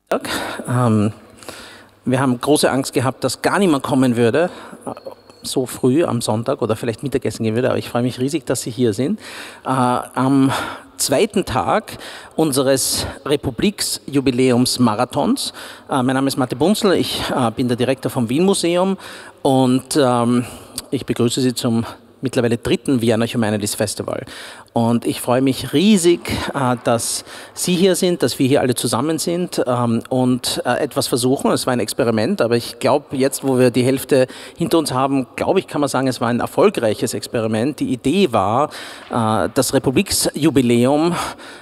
Wir haben große Angst gehabt, dass gar niemand kommen würde, so früh am Sonntag oder vielleicht Mittagessen gehen würde, aber ich freue mich riesig, dass Sie hier sind. Am zweiten Tag unseres Republiksjubiläumsmarathons. Mein Name ist Matti Bunzl, ich bin der Direktor vom Wien-Museum und ich begrüße Sie zum mittlerweile dritten Vienna Humanities Festival. Und ich freue mich riesig, dass Sie hier sind, dass wir hier alle zusammen sind und etwas versuchen. Es war ein Experiment, aber ich glaube, jetzt, wo wir die Hälfte hinter uns haben, glaube ich, kann man sagen, es war ein erfolgreiches Experiment. Die Idee war, das Republiksjubiläum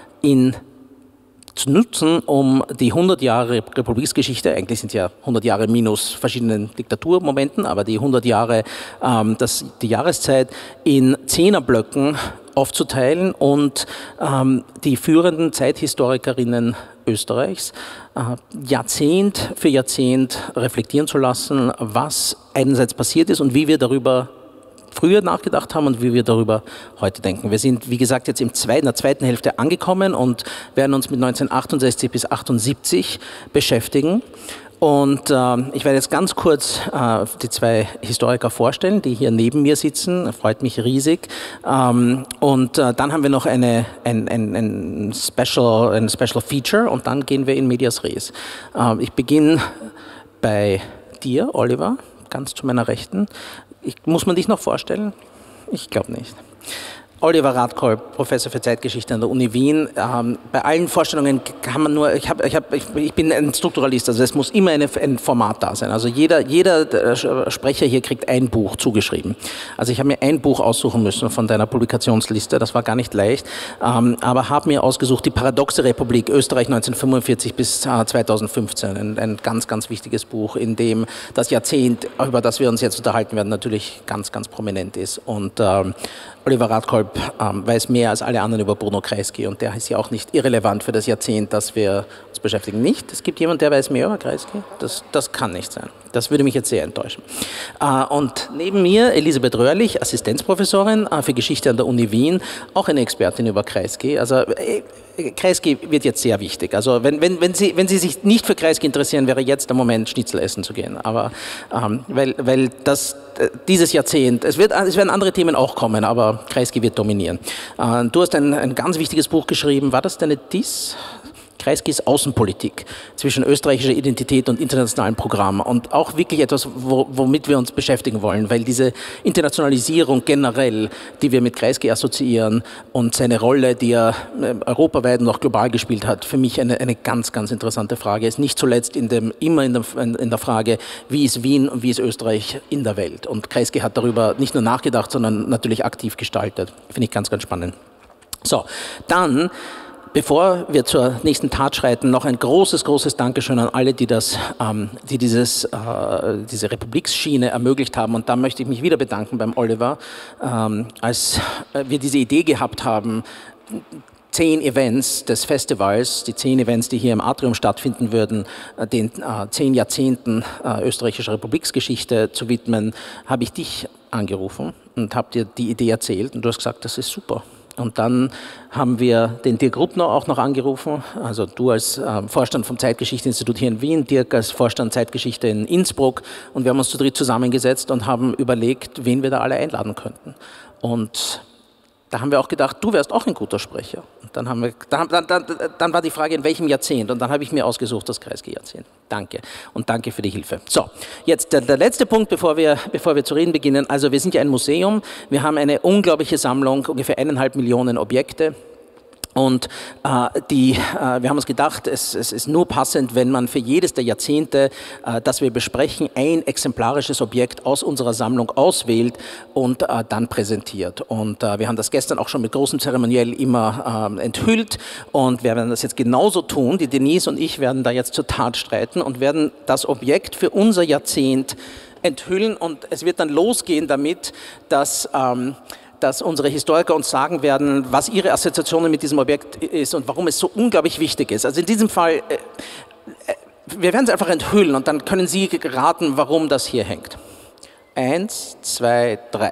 zu nutzen, um die 100 Jahre Republiksgeschichte, eigentlich sind ja 100 Jahre minus verschiedenen Diktaturmomenten, aber die 100 Jahre, die Jahreszeit in 10er-Blöcken aufzuteilen und die führenden Zeithistorikerinnen Österreichs Jahrzehnt für Jahrzehnt reflektieren zu lassen, was einerseits passiert ist und wie wir darüber früher nachgedacht haben und wie wir darüber heute denken. Wir sind, wie gesagt, jetzt in der zweiten Hälfte angekommen und werden uns mit 1968 bis 1978 beschäftigen. Und ich werde jetzt ganz kurz die zwei Historiker vorstellen, die hier neben mir sitzen. Freut mich riesig. Und dann haben wir noch ein Special Feature und dann gehen wir in Medias Res. Ich beginne bei dir, Oliver, ganz zu meiner Rechten. Muss man dich noch vorstellen? Ich glaube nicht. Oliver Radkolb, Professor für Zeitgeschichte an der Uni Wien. Bei allen Vorstellungen kann man nur, ich bin ein Strukturalist, also es muss immer ein Format da sein. Also jeder Sprecher hier kriegt ein Buch zugeschrieben. Also ich habe mir ein Buch aussuchen müssen von deiner Publikationsliste, das war gar nicht leicht, aber habe mir ausgesucht die Paradoxe Republik Österreich 1945 bis 2015. Ein ganz, ganz wichtiges Buch, in dem das Jahrzehnt, über das wir uns jetzt unterhalten werden, natürlich ganz, ganz prominent ist. Und Oliver Radkolb weiß mehr als alle anderen über Bruno Kreisky und der ist ja auch nicht irrelevant für das Jahrzehnt, das wir uns beschäftigen. Nicht? Es gibt jemanden, der weiß mehr über Kreisky? Das kann nicht sein. Das würde mich jetzt sehr enttäuschen. Und neben mir Elisabeth Röhrlich, Assistenzprofessorin für Geschichte an der Uni Wien, auch eine Expertin über Kreisky. Also Kreisky wird jetzt sehr wichtig. Also wenn Sie sich nicht für Kreisky interessieren, wäre jetzt der Moment, Schnitzel essen zu gehen. Aber weil dieses Jahrzehnt, es werden andere Themen auch kommen, aber Kreisky wird dominieren. Du hast ein ganz wichtiges Buch geschrieben. War das deine Diss? Kreiskys Außenpolitik zwischen österreichischer Identität und internationalen Programmen und auch wirklich etwas, womit wir uns beschäftigen wollen, weil diese Internationalisierung generell, die wir mit Kreisky assoziieren und seine Rolle, die er europaweit und auch global gespielt hat, für mich eine ganz, ganz interessante Frage ist. Nicht zuletzt immer in der Frage, wie ist Wien und wie ist Österreich in der Welt? Und Kreisky hat darüber nicht nur nachgedacht, sondern natürlich aktiv gestaltet. Finde ich ganz, ganz spannend. So, dann bevor wir zur nächsten Tat schreiten, noch ein großes, großes Dankeschön an alle, die diese Republiksschiene ermöglicht haben. Und da möchte ich mich wieder bedanken beim Oliver, als wir diese Idee gehabt haben, 10 Events des Festivals, die 10 Events, die hier im Atrium stattfinden würden, den 10 Jahrzehnten österreichischer Republiksgeschichte zu widmen, habe ich dich angerufen und habe dir die Idee erzählt und du hast gesagt, das ist super. Und dann haben wir den Dirk Ruppner auch noch angerufen, also du als Vorstand vom Zeitgeschichteinstitut hier in Wien, Dirk als Vorstand Zeitgeschichte in Innsbruck und wir haben uns zu dritt zusammengesetzt und haben überlegt, wen wir da alle einladen könnten. Und da haben wir auch gedacht, du wärst auch ein guter Sprecher. Und dann war die Frage, in welchem Jahrzehnt? Und dann habe ich mir ausgesucht, das Kreisky-Jahrzehnt. Danke. Und danke für die Hilfe. So, jetzt der letzte Punkt, bevor wir zu reden beginnen. Also wir sind ja ein Museum. Wir haben eine unglaubliche Sammlung, ungefähr 1,5 Millionen Objekte. Und wir haben uns gedacht, es ist nur passend, wenn man für jedes der Jahrzehnte, das wir besprechen, ein exemplarisches Objekt aus unserer Sammlung auswählt und dann präsentiert. Und wir haben das gestern auch schon mit großem Zeremoniell immer enthüllt und wir werden das jetzt genauso tun. Die Denise und ich werden da jetzt zur Tat streiten und werden das Objekt für unser Jahrzehnt enthüllen und es wird dann losgehen damit, dass unsere Historiker uns sagen werden, was ihre Assoziationen mit diesem Objekt ist und warum es so unglaublich wichtig ist. Also in diesem Fall, wir werden es einfach enthüllen und dann können Sie raten, warum das hier hängt. 1, 2, 3.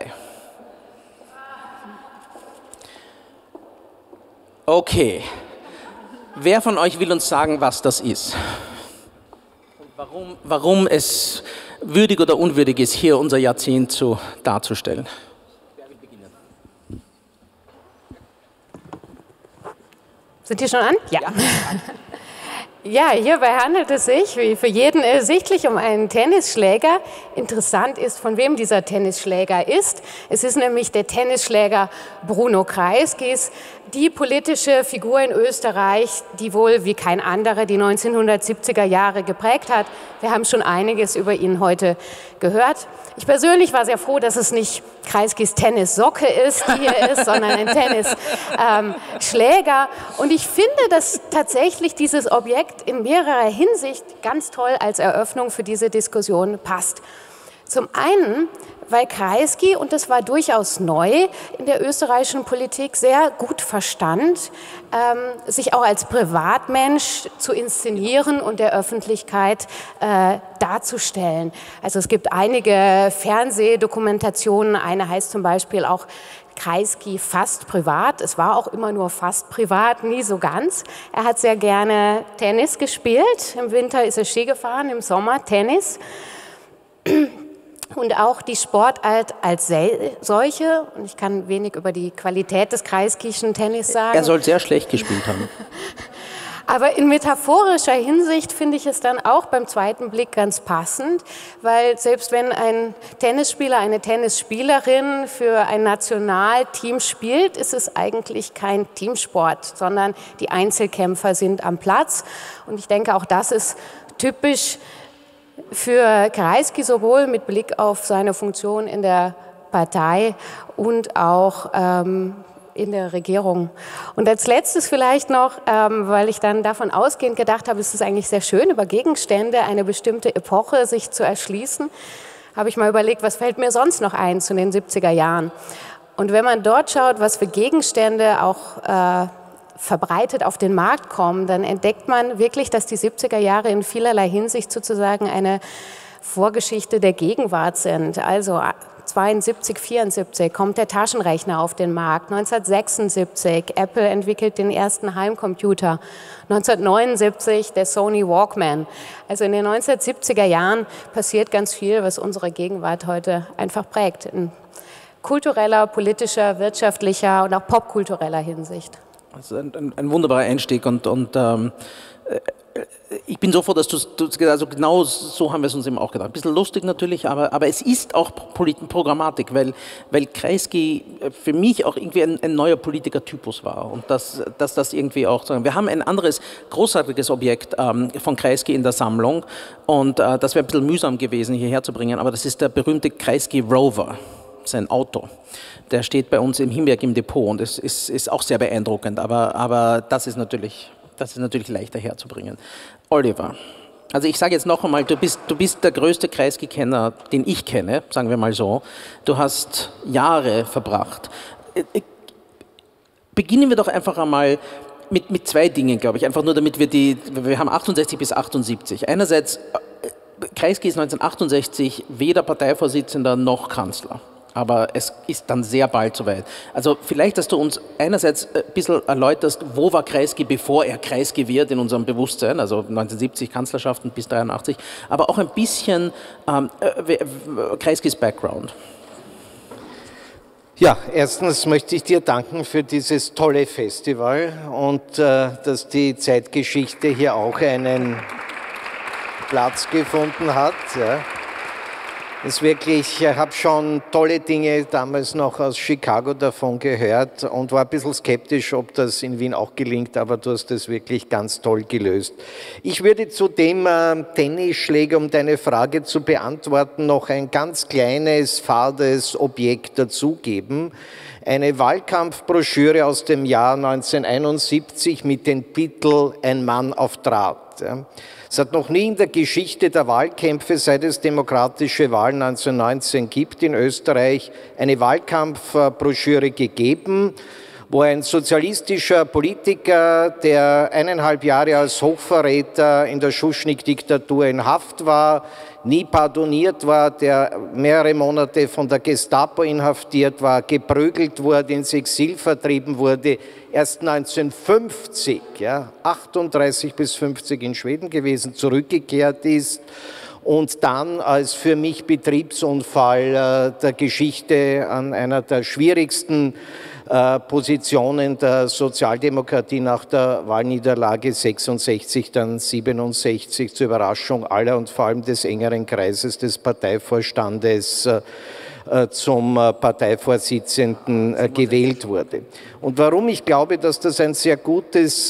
Okay. Wer von euch will uns sagen, was das ist? Warum es würdig oder unwürdig ist, hier unser Jahrzehnt darzustellen. Wer will beginnen? Sind die schon an? Ja. Ja, hierbei handelt es sich, wie für jeden ersichtlich, um einen Tennisschläger. Interessant ist, von wem dieser Tennisschläger ist. Es ist nämlich der Tennisschläger Bruno Kreisky, die politische Figur in Österreich, die wohl wie kein anderer die 1970er Jahre geprägt hat. Wir haben schon einiges über ihn heute gehört. Ich persönlich war sehr froh, dass es nicht Kreiskys Tennissocke ist, die hier ist, sondern ein Tennisschläger. Und ich finde, dass tatsächlich dieses Objekt in mehrerer Hinsicht ganz toll als Eröffnung für diese Diskussion passt. Zum einen, weil Kreisky, und das war durchaus neu in der österreichischen Politik, sehr gut verstand, sich auch als Privatmensch zu inszenieren und der Öffentlichkeit darzustellen. Also es gibt einige Fernsehdokumentationen, eine heißt zum Beispiel auch Kreisky fast privat. Es war auch immer nur fast privat, nie so ganz. Er hat sehr gerne Tennis gespielt. Im Winter ist er Ski gefahren, im Sommer Tennis. Und auch die Sportart als solche, und ich kann wenig über die Qualität des Kreiskyschen Tennis sagen. Er soll sehr schlecht gespielt haben. Aber in metaphorischer Hinsicht finde ich es dann auch beim zweiten Blick ganz passend, weil selbst wenn ein Tennisspieler, eine Tennisspielerin für ein Nationalteam spielt, ist es eigentlich kein Teamsport, sondern die Einzelkämpfer sind am Platz. Und ich denke, auch das ist typisch für Kreisky, sowohl mit Blick auf seine Funktion in der Partei und auch in der Regierung. Und als letztes vielleicht noch, weil ich dann davon ausgehend gedacht habe, es ist eigentlich sehr schön, über Gegenstände eine bestimmte Epoche sich zu erschließen, habe ich mal überlegt, was fällt mir sonst noch ein zu den 70er Jahren. Und wenn man dort schaut, was für Gegenstände auch verbreitet auf den Markt kommen, dann entdeckt man wirklich, dass die 70er Jahre in vielerlei Hinsicht sozusagen eine Vorgeschichte der Gegenwart sind. Also 72, 74 kommt der Taschenrechner auf den Markt. 1976 Apple entwickelt den ersten Heimcomputer. 1979 der Sony Walkman. Also in den 1970er Jahren passiert ganz viel, was unsere Gegenwart heute einfach prägt. In kultureller, politischer, wirtschaftlicher und auch popkultureller Hinsicht. Das ist ein wunderbarer Einstieg und ich bin so froh, dass also genau so haben wir es uns eben auch gedacht. Ein bisschen lustig natürlich, aber es ist auch Programmatik, weil Kreisky für mich auch irgendwie ein neuer Politikertypus war und dass das irgendwie auch sagen. Wir haben ein anderes großartiges Objekt von Kreisky in der Sammlung und das wäre ein bisschen mühsam gewesen hierher zu bringen, aber das ist der berühmte Kreisky Rover. Sein Auto. Der steht bei uns im Himberg im Depot und es ist auch sehr beeindruckend, aber das ist natürlich leichter herzubringen. Oliver, also ich sage jetzt noch einmal, du bist der größte Kreisky-Kenner, den ich kenne, sagen wir mal so. Du hast Jahre verbracht. Beginnen wir doch einfach einmal mit zwei Dingen, glaube ich, einfach nur damit wir haben 68 bis 78. Einerseits, Kreisky ist 1968 weder Parteivorsitzender noch Kanzler. Aber es ist dann sehr bald soweit. Also vielleicht, dass du uns einerseits ein bisschen erläuterst, wo war Kreisky, bevor er Kreisky wird in unserem Bewusstsein, also 1970 Kanzlerschaften bis 83, aber auch ein bisschen Kreiskys Background. Ja, erstens möchte ich dir danken für dieses tolle Festival und dass die Zeitgeschichte hier auch einen Platz gefunden hat. Ja. Ich habe schon tolle Dinge damals noch aus Chicago davon gehört und war ein bisschen skeptisch, ob das in Wien auch gelingt, aber du hast das wirklich ganz toll gelöst. Ich würde zu dem Tennisschläger, um deine Frage zu beantworten, noch ein ganz kleines, fades Objekt dazugeben. Eine Wahlkampfbroschüre aus dem Jahr 1971 mit dem Titel Ein Mann auf Draht. Es hat noch nie in der Geschichte der Wahlkämpfe, seit es demokratische Wahlen 1919 gibt in Österreich, eine Wahlkampfbroschüre gegeben, wo ein sozialistischer Politiker, der 1,5 Jahre als Hochverräter in der Schuschnigg-Diktatur in Haft war, nie pardoniert war, der mehrere Monate von der Gestapo inhaftiert war, geprügelt wurde, ins Exil vertrieben wurde, erst 1950, 38 bis 50 in Schweden gewesen, zurückgekehrt ist und dann als für mich Betriebsunfall der Geschichte an einer der schwierigsten Positionen der Sozialdemokratie nach der Wahlniederlage 66, dann 67 zur Überraschung aller und vor allem des engeren Kreises des Parteivorstandes zum Parteivorsitzenden gewählt wurde. Und warum ich glaube, dass das ein sehr gutes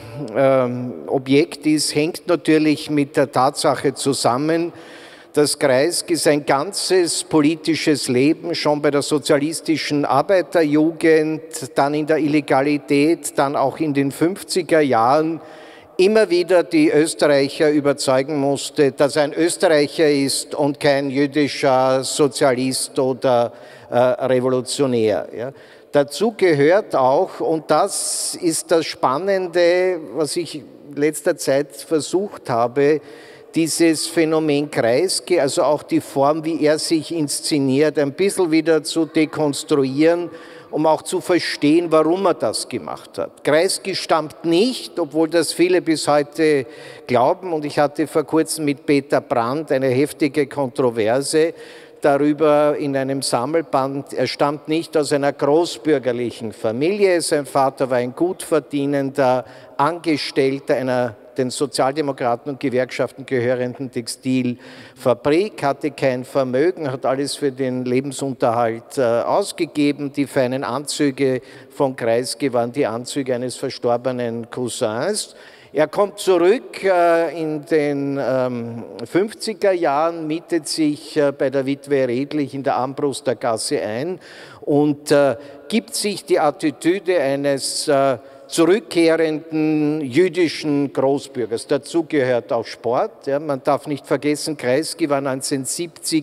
Objekt ist, hängt natürlich mit der Tatsache zusammen, dass Kreisky sein ganzes politisches Leben schon bei der sozialistischen Arbeiterjugend, dann in der Illegalität, dann auch in den 50er Jahren immer wieder die Österreicher überzeugen musste, dass er ein Österreicher ist und kein jüdischer Sozialist oder Revolutionär. Ja. Dazu gehört auch, und das ist das Spannende, was ich in letzter Zeit versucht habe, dieses Phänomen Kreisky, also auch die Form, wie er sich inszeniert, ein bisschen wieder zu dekonstruieren, um auch zu verstehen, warum er das gemacht hat. Kreisky stammt nicht, obwohl das viele bis heute glauben, und ich hatte vor kurzem mit Peter Brandt eine heftige Kontroverse darüber in einem Sammelband. Er stammt nicht aus einer großbürgerlichen Familie, sein Vater war ein gut verdienender Angestellter einer den Sozialdemokraten und Gewerkschaften gehörenden Textilfabrik, hatte kein Vermögen, hat alles für den Lebensunterhalt ausgegeben. Die feinen Anzüge von Kreisky waren die Anzüge eines verstorbenen Cousins. Er kommt zurück in den 50er Jahren, mietet sich bei der Witwe Redlich in der Armbruster Gasse ein und gibt sich die Attitüde eines zurückkehrenden jüdischen Großbürgers. Dazu gehört auch Sport. Ja. Man darf nicht vergessen, Kreisky war 1970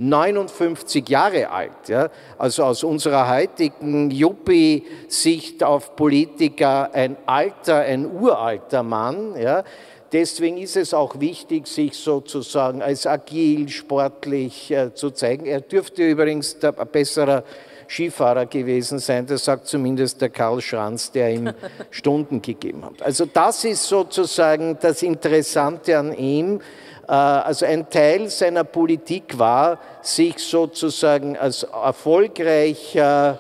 59 Jahre alt. Ja. Also aus unserer heutigen Yuppie-Sicht auf Politiker ein uralter Mann. Ja. Deswegen ist es auch wichtig, sich sozusagen als agil, sportlich zu zeigen. Er dürfte übrigens ein besserer Skifahrer gewesen sein, das sagt zumindest der Karl Schranz, der ihm Stunden gegeben hat. Also das ist sozusagen das Interessante an ihm. Also ein Teil seiner Politik war, sich sozusagen als erfolgreicher,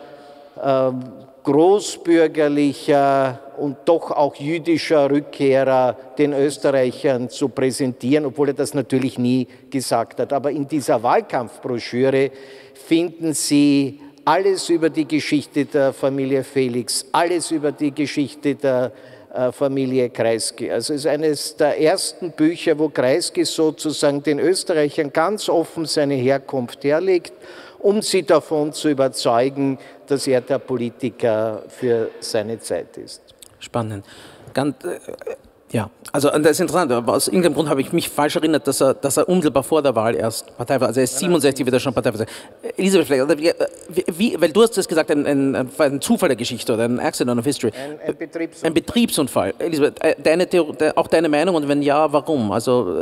großbürgerlicher und doch auch jüdischer Rückkehrer den Österreichern zu präsentieren, obwohl er das natürlich nie gesagt hat. Aber in dieser Wahlkampfbroschüre finden Sie alles über die Geschichte der Familie Felix, alles über die Geschichte der Familie Kreisky. Also es ist eines der ersten Bücher, wo Kreisky sozusagen den Österreichern ganz offen seine Herkunft herlegt, um sie davon zu überzeugen, dass er der Politiker für seine Zeit ist. Spannend. Ja, also das ist interessant, aber aus irgendeinem Grund habe ich mich falsch erinnert, dass er unmittelbar vor der Wahl erst Partei war. Also er ist 67 wieder schon Partei. Elisabeth, weil du hast das gesagt, ein Zufall der Geschichte oder ein Accident of History. Ein Betriebsunfall. Elisabeth, auch deine Meinung und wenn ja, warum? Also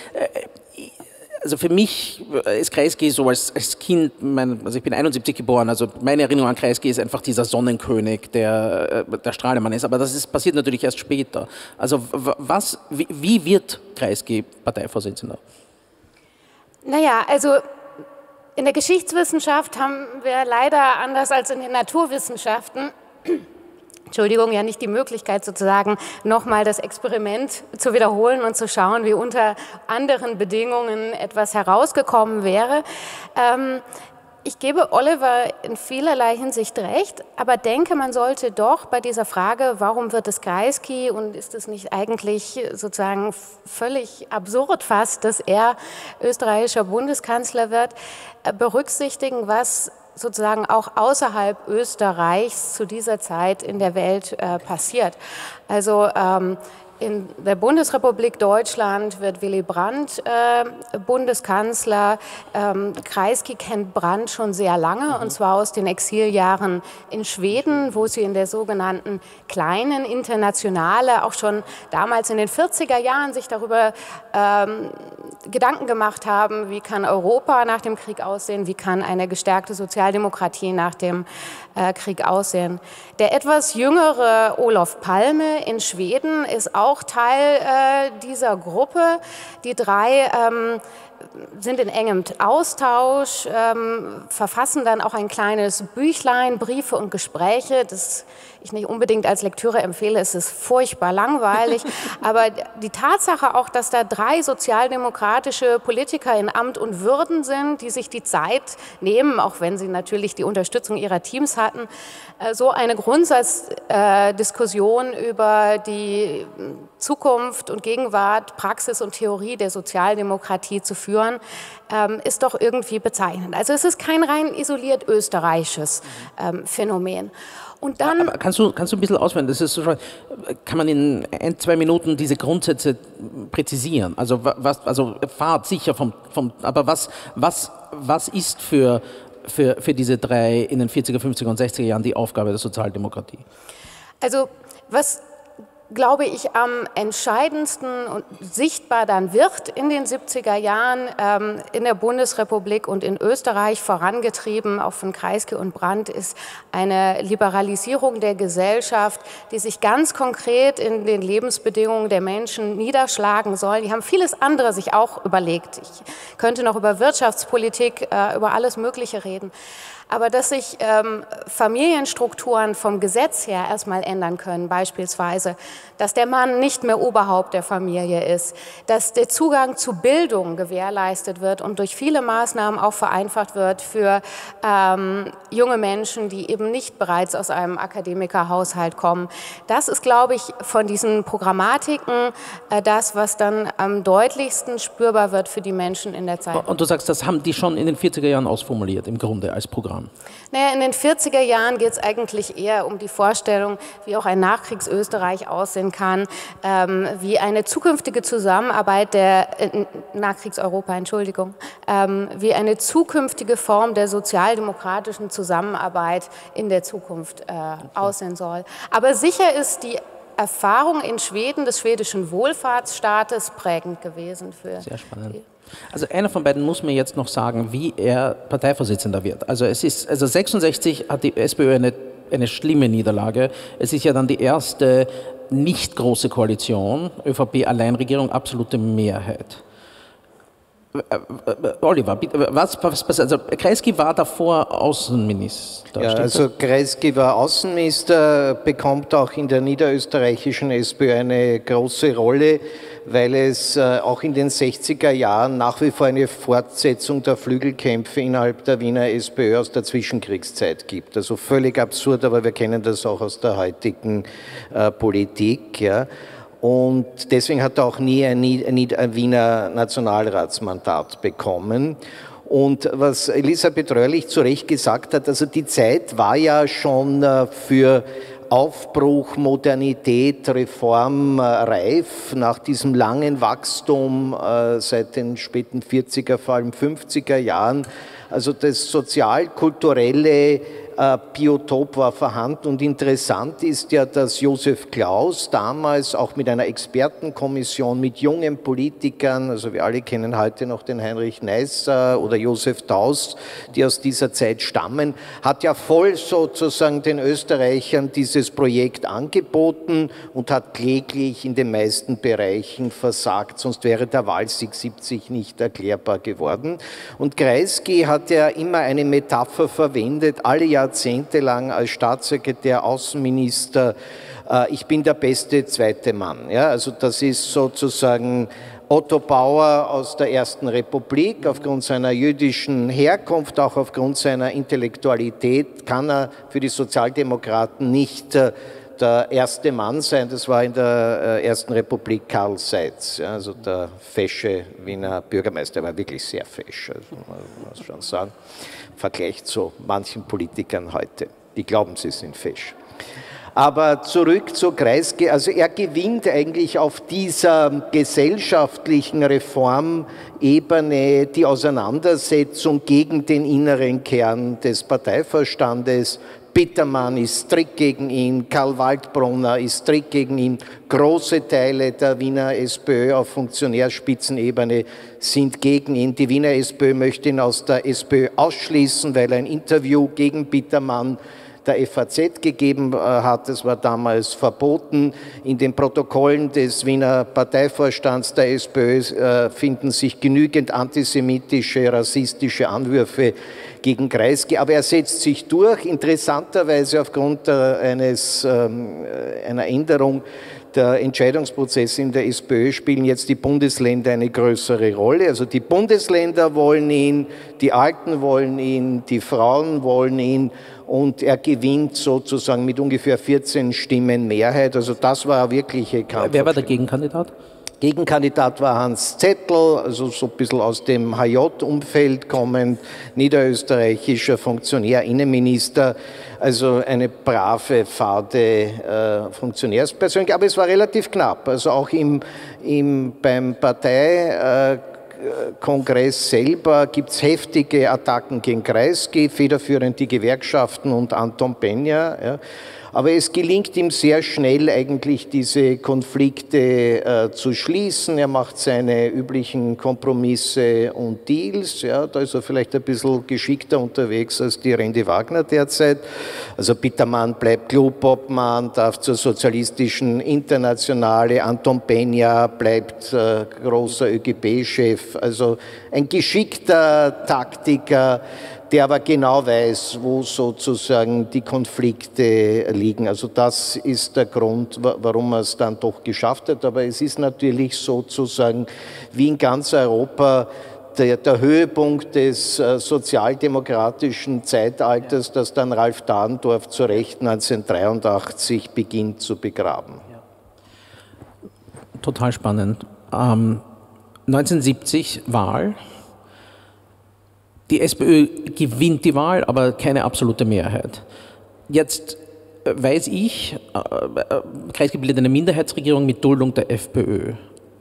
für mich ist Kreisky so als Kind, also ich bin 71 geboren, also meine Erinnerung an Kreisky ist einfach dieser Sonnenkönig, der Strahlemann ist, aber das passiert natürlich erst später. Also wie wird Kreisky Parteivorsitzender? Naja, also in der Geschichtswissenschaft haben wir leider, anders als in den Naturwissenschaften, ja nicht die Möglichkeit sozusagen nochmal das Experiment zu wiederholen und zu schauen, wie unter anderen Bedingungen etwas herausgekommen wäre. Ich gebe Oliver in vielerlei Hinsicht recht, aber denke, man sollte doch bei dieser Frage, warum wird es Kreisky und ist es nicht eigentlich sozusagen völlig absurd fast, dass er österreichischer Bundeskanzler wird, berücksichtigen, was sozusagen auch außerhalb Österreichs zu dieser Zeit in der Welt passiert. Also In der Bundesrepublik Deutschland wird Willy Brandt Bundeskanzler. Kreisky kennt Brandt schon sehr lange, und zwar aus den Exiljahren in Schweden, wo sie in der sogenannten kleinen Internationale auch schon damals in den 40er Jahren sich darüber Gedanken gemacht haben, wie kann Europa nach dem Krieg aussehen, wie kann eine gestärkte Sozialdemokratie nach dem Krieg aussehen. Der etwas jüngere Olof Palme in Schweden ist auch Teil dieser Gruppe. Die drei sind in engem Austausch, verfassen dann auch ein kleines Büchlein, Briefe und Gespräche, das ich nicht unbedingt als Lektüre empfehle, es ist furchtbar langweilig, aber die Tatsache auch, dass da drei sozialdemokratische Politiker in Amt und Würden sind, die sich die Zeit nehmen, auch wenn sie natürlich die Unterstützung ihrer Teams hatten, so eine Grundsatzdiskussion über die Zukunft und Gegenwart, Praxis und Theorie der Sozialdemokratie zu führen, ist doch irgendwie bezeichnend. Also es ist kein rein isoliert österreichisches Phänomen. Und dann aber kannst du ein bisschen ausführen? Das ist so, kann man in 1-2 Minuten diese Grundsätze präzisieren? Also Fahrt sicher aber was ist für diese drei in den 40er, 50er und 60er Jahren die Aufgabe der Sozialdemokratie? Also was, glaube ich, am entscheidendsten und sichtbar dann wird in den 70er Jahren in der Bundesrepublik und in Österreich vorangetrieben, auch von Kreisky und Brandt, ist eine Liberalisierung der Gesellschaft, die sich ganz konkret in den Lebensbedingungen der Menschen niederschlagen soll. Die haben vieles andere sich auch überlegt. Ich könnte noch über Wirtschaftspolitik, über alles Mögliche reden. Aber dass sich Familienstrukturen vom Gesetz her erstmal ändern können, beispielsweise, dass der Mann nicht mehr Oberhaupt der Familie ist, dass der Zugang zu Bildung gewährleistet wird und durch viele Maßnahmen auch vereinfacht wird für junge Menschen, die eben nicht bereits aus einem Akademikerhaushalt kommen. Das ist, glaube ich, von diesen Programmatiken das, was dann am deutlichsten spürbar wird für die Menschen in der Zeit. Und du sagst, das haben die schon in den 40er Jahren ausformuliert, im Grunde als Programm? Naja, in den 40er Jahren geht es eigentlich eher um die Vorstellung, wie auch ein Nachkriegs-Österreich aussehen kann, wie eine zukünftige Zusammenarbeit Nachkriegs-Europa, Entschuldigung, wie eine zukünftige Form der sozialdemokratischen Zusammenarbeit in der Zukunft aussehen soll. Aber sicher ist die Erfahrung in Schweden des schwedischen Wohlfahrtsstaates prägend gewesen für Sehr spannend. Also einer von beiden muss mir jetzt noch sagen, wie er Parteivorsitzender wird. Also 66 hat die SPÖ eine schlimme Niederlage. Es ist ja dann die erste nicht große Koalition, ÖVP-Alleinregierung, absolute Mehrheit. Oliver, was passiert? Also Kreisky war davor Außenminister. Ja, also Kreisky war Außenminister, bekommt auch in der niederösterreichischen SPÖ eine große Rolle, weil es auch in den 60er Jahren nach wie vor eine Fortsetzung der Flügelkämpfe innerhalb der Wiener SPÖ aus der Zwischenkriegszeit gibt. Also völlig absurd, aber wir kennen das auch aus der heutigen Politik. Ja. Und deswegen hat er auch nie ein Wiener Nationalratsmandat bekommen. Und was Elisabeth Röhrlich zu Recht gesagt hat, also die Zeit war ja schon für Aufbruch, Modernität, Reform reif nach diesem langen Wachstum seit den späten 40er, vor allem 50er Jahren. Also das sozial-kulturelle Biotop war vorhanden und interessant ist ja, dass Josef Klaus damals auch mit einer Expertenkommission mit jungen Politikern, also wir alle kennen heute noch den Heinrich Neisser oder Josef Daus, die aus dieser Zeit stammen, hat ja voll sozusagen den Österreichern dieses Projekt angeboten und hat kläglich in den meisten Bereichen versagt, sonst wäre der Wahlsieg 70 nicht erklärbar geworden. Und Kreisky hat ja immer eine Metapher verwendet, alle Jahrzehnte lang als Staatssekretär, Außenminister, ich bin der beste zweite Mann. Ja, also das ist sozusagen Otto Bauer aus der Ersten Republik, aufgrund seiner jüdischen Herkunft, auch aufgrund seiner Intellektualität, kann er für die Sozialdemokraten nicht der erste Mann sein. Das war in der Ersten Republik Karl Seitz, ja, also der fesche Wiener Bürgermeister, war wirklich sehr fesch, also man muss schon sagen, im Vergleich zu manchen Politikern heute, die glauben, sie sind fesch. Aber zurück zu Kreisky, also er gewinnt eigentlich auf dieser gesellschaftlichen Reformebene die Auseinandersetzung gegen den inneren Kern des Parteivorstandes. Bittermann ist strikt gegen ihn, Karl Waldbrunner ist strikt gegen ihn, große Teile der Wiener SPÖ auf Funktionärspitzenebene sind gegen ihn. Die Wiener SPÖ möchte ihn aus der SPÖ ausschließen, weil er ein Interview gegen Bittermann der FAZ gegeben hat. Es war damals verboten. In den Protokollen des Wiener Parteivorstands der SPÖ finden sich genügend antisemitische, rassistische Anwürfe gegen Kreisky, aber er setzt sich durch, interessanterweise aufgrund einer Änderung der Entscheidungsprozesse in der SPÖ spielen jetzt die Bundesländer eine größere Rolle. Also die Bundesländer wollen ihn, die Alten wollen ihn, die Frauen wollen ihn und er gewinnt sozusagen mit ungefähr 14 Stimmen Mehrheit. Also das war eine wirkliche Kampf. Wer war der Gegenkandidat? Gegenkandidat war Hans Zettl, also so ein bisschen aus dem HJ-Umfeld kommend, niederösterreichischer Funktionär, Innenminister, also eine brave, fade Funktionärspersönlichkeit, aber es war relativ knapp, also auch beim Parteikongress selber gibt es heftige Attacken gegen Kreisky, federführend die Gewerkschaften und Anton Penja, ja. Aber es gelingt ihm sehr schnell eigentlich diese Konflikte zu schließen. Er macht seine üblichen Kompromisse und Deals. Ja, da ist er vielleicht ein bisschen geschickter unterwegs als die Randy Wagner derzeit. Also Bittermann bleibt Klubobmann, darf zur sozialistischen Internationale. Anton Penja bleibt großer ÖGB-Chef. Also ein geschickter Taktiker, der aber genau weiß, wo sozusagen die Konflikte liegen. Also das ist der Grund, warum er es dann doch geschafft hat. Aber es ist natürlich sozusagen wie in ganz Europa der Höhepunkt des sozialdemokratischen Zeitalters, das dann Ralf Dahrendorf zu Recht 1983 beginnt zu begraben. Total spannend. 1970 Wahl. Die SPÖ gewinnt die Wahl, aber keine absolute Mehrheit. Jetzt weiß ich, Kreisky bildet eine Minderheitsregierung mit Duldung der FPÖ.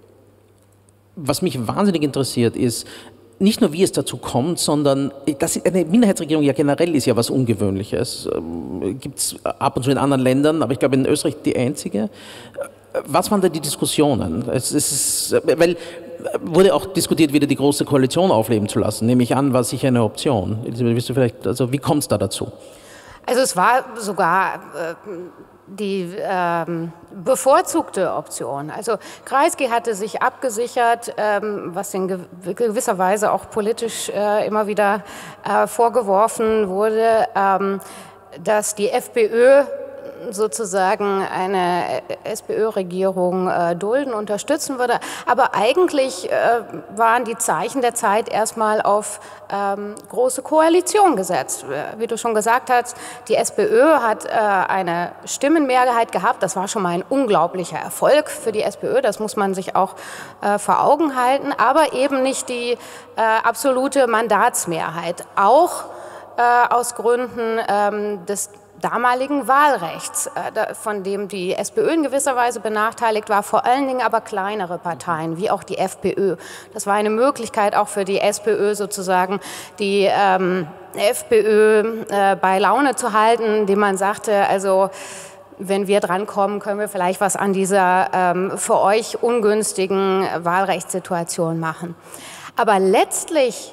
Was mich wahnsinnig interessiert ist, nicht nur wie es dazu kommt, sondern eine Minderheitsregierung ja generell ist ja was Ungewöhnliches. Gibt es ab und zu in anderen Ländern, aber ich glaube in Österreich die einzige. Was waren da die Diskussionen? Weil wurde auch diskutiert, wieder die Große Koalition aufleben zu lassen. Nehme ich an, war sicher eine Option. Willst du vielleicht, also wie kommt es da dazu? Also es war sogar die bevorzugte Option. Also Kreisky hatte sich abgesichert, was in gewisser Weise auch politisch immer wieder vorgeworfen wurde, dass die FPÖ sozusagen eine SPÖ-Regierung dulden, unterstützen würde. Aber eigentlich waren die Zeichen der Zeit erstmal auf große Koalition gesetzt. Wie du schon gesagt hast, die SPÖ hat eine Stimmenmehrheit gehabt. Das war schon mal ein unglaublicher Erfolg für die SPÖ. Das muss man sich auch vor Augen halten. Aber eben nicht die absolute Mandatsmehrheit. Auch aus Gründen des damaligen Wahlrechts, von dem die SPÖ in gewisser Weise benachteiligt war, vor allen Dingen aber kleinere Parteien, wie auch die FPÖ. Das war eine Möglichkeit auch für die SPÖ sozusagen, die FPÖ bei Laune zu halten, indem man sagte, also wenn wir drankommen, können wir vielleicht was an dieser für euch ungünstigen Wahlrechtssituation machen. Aber letztlich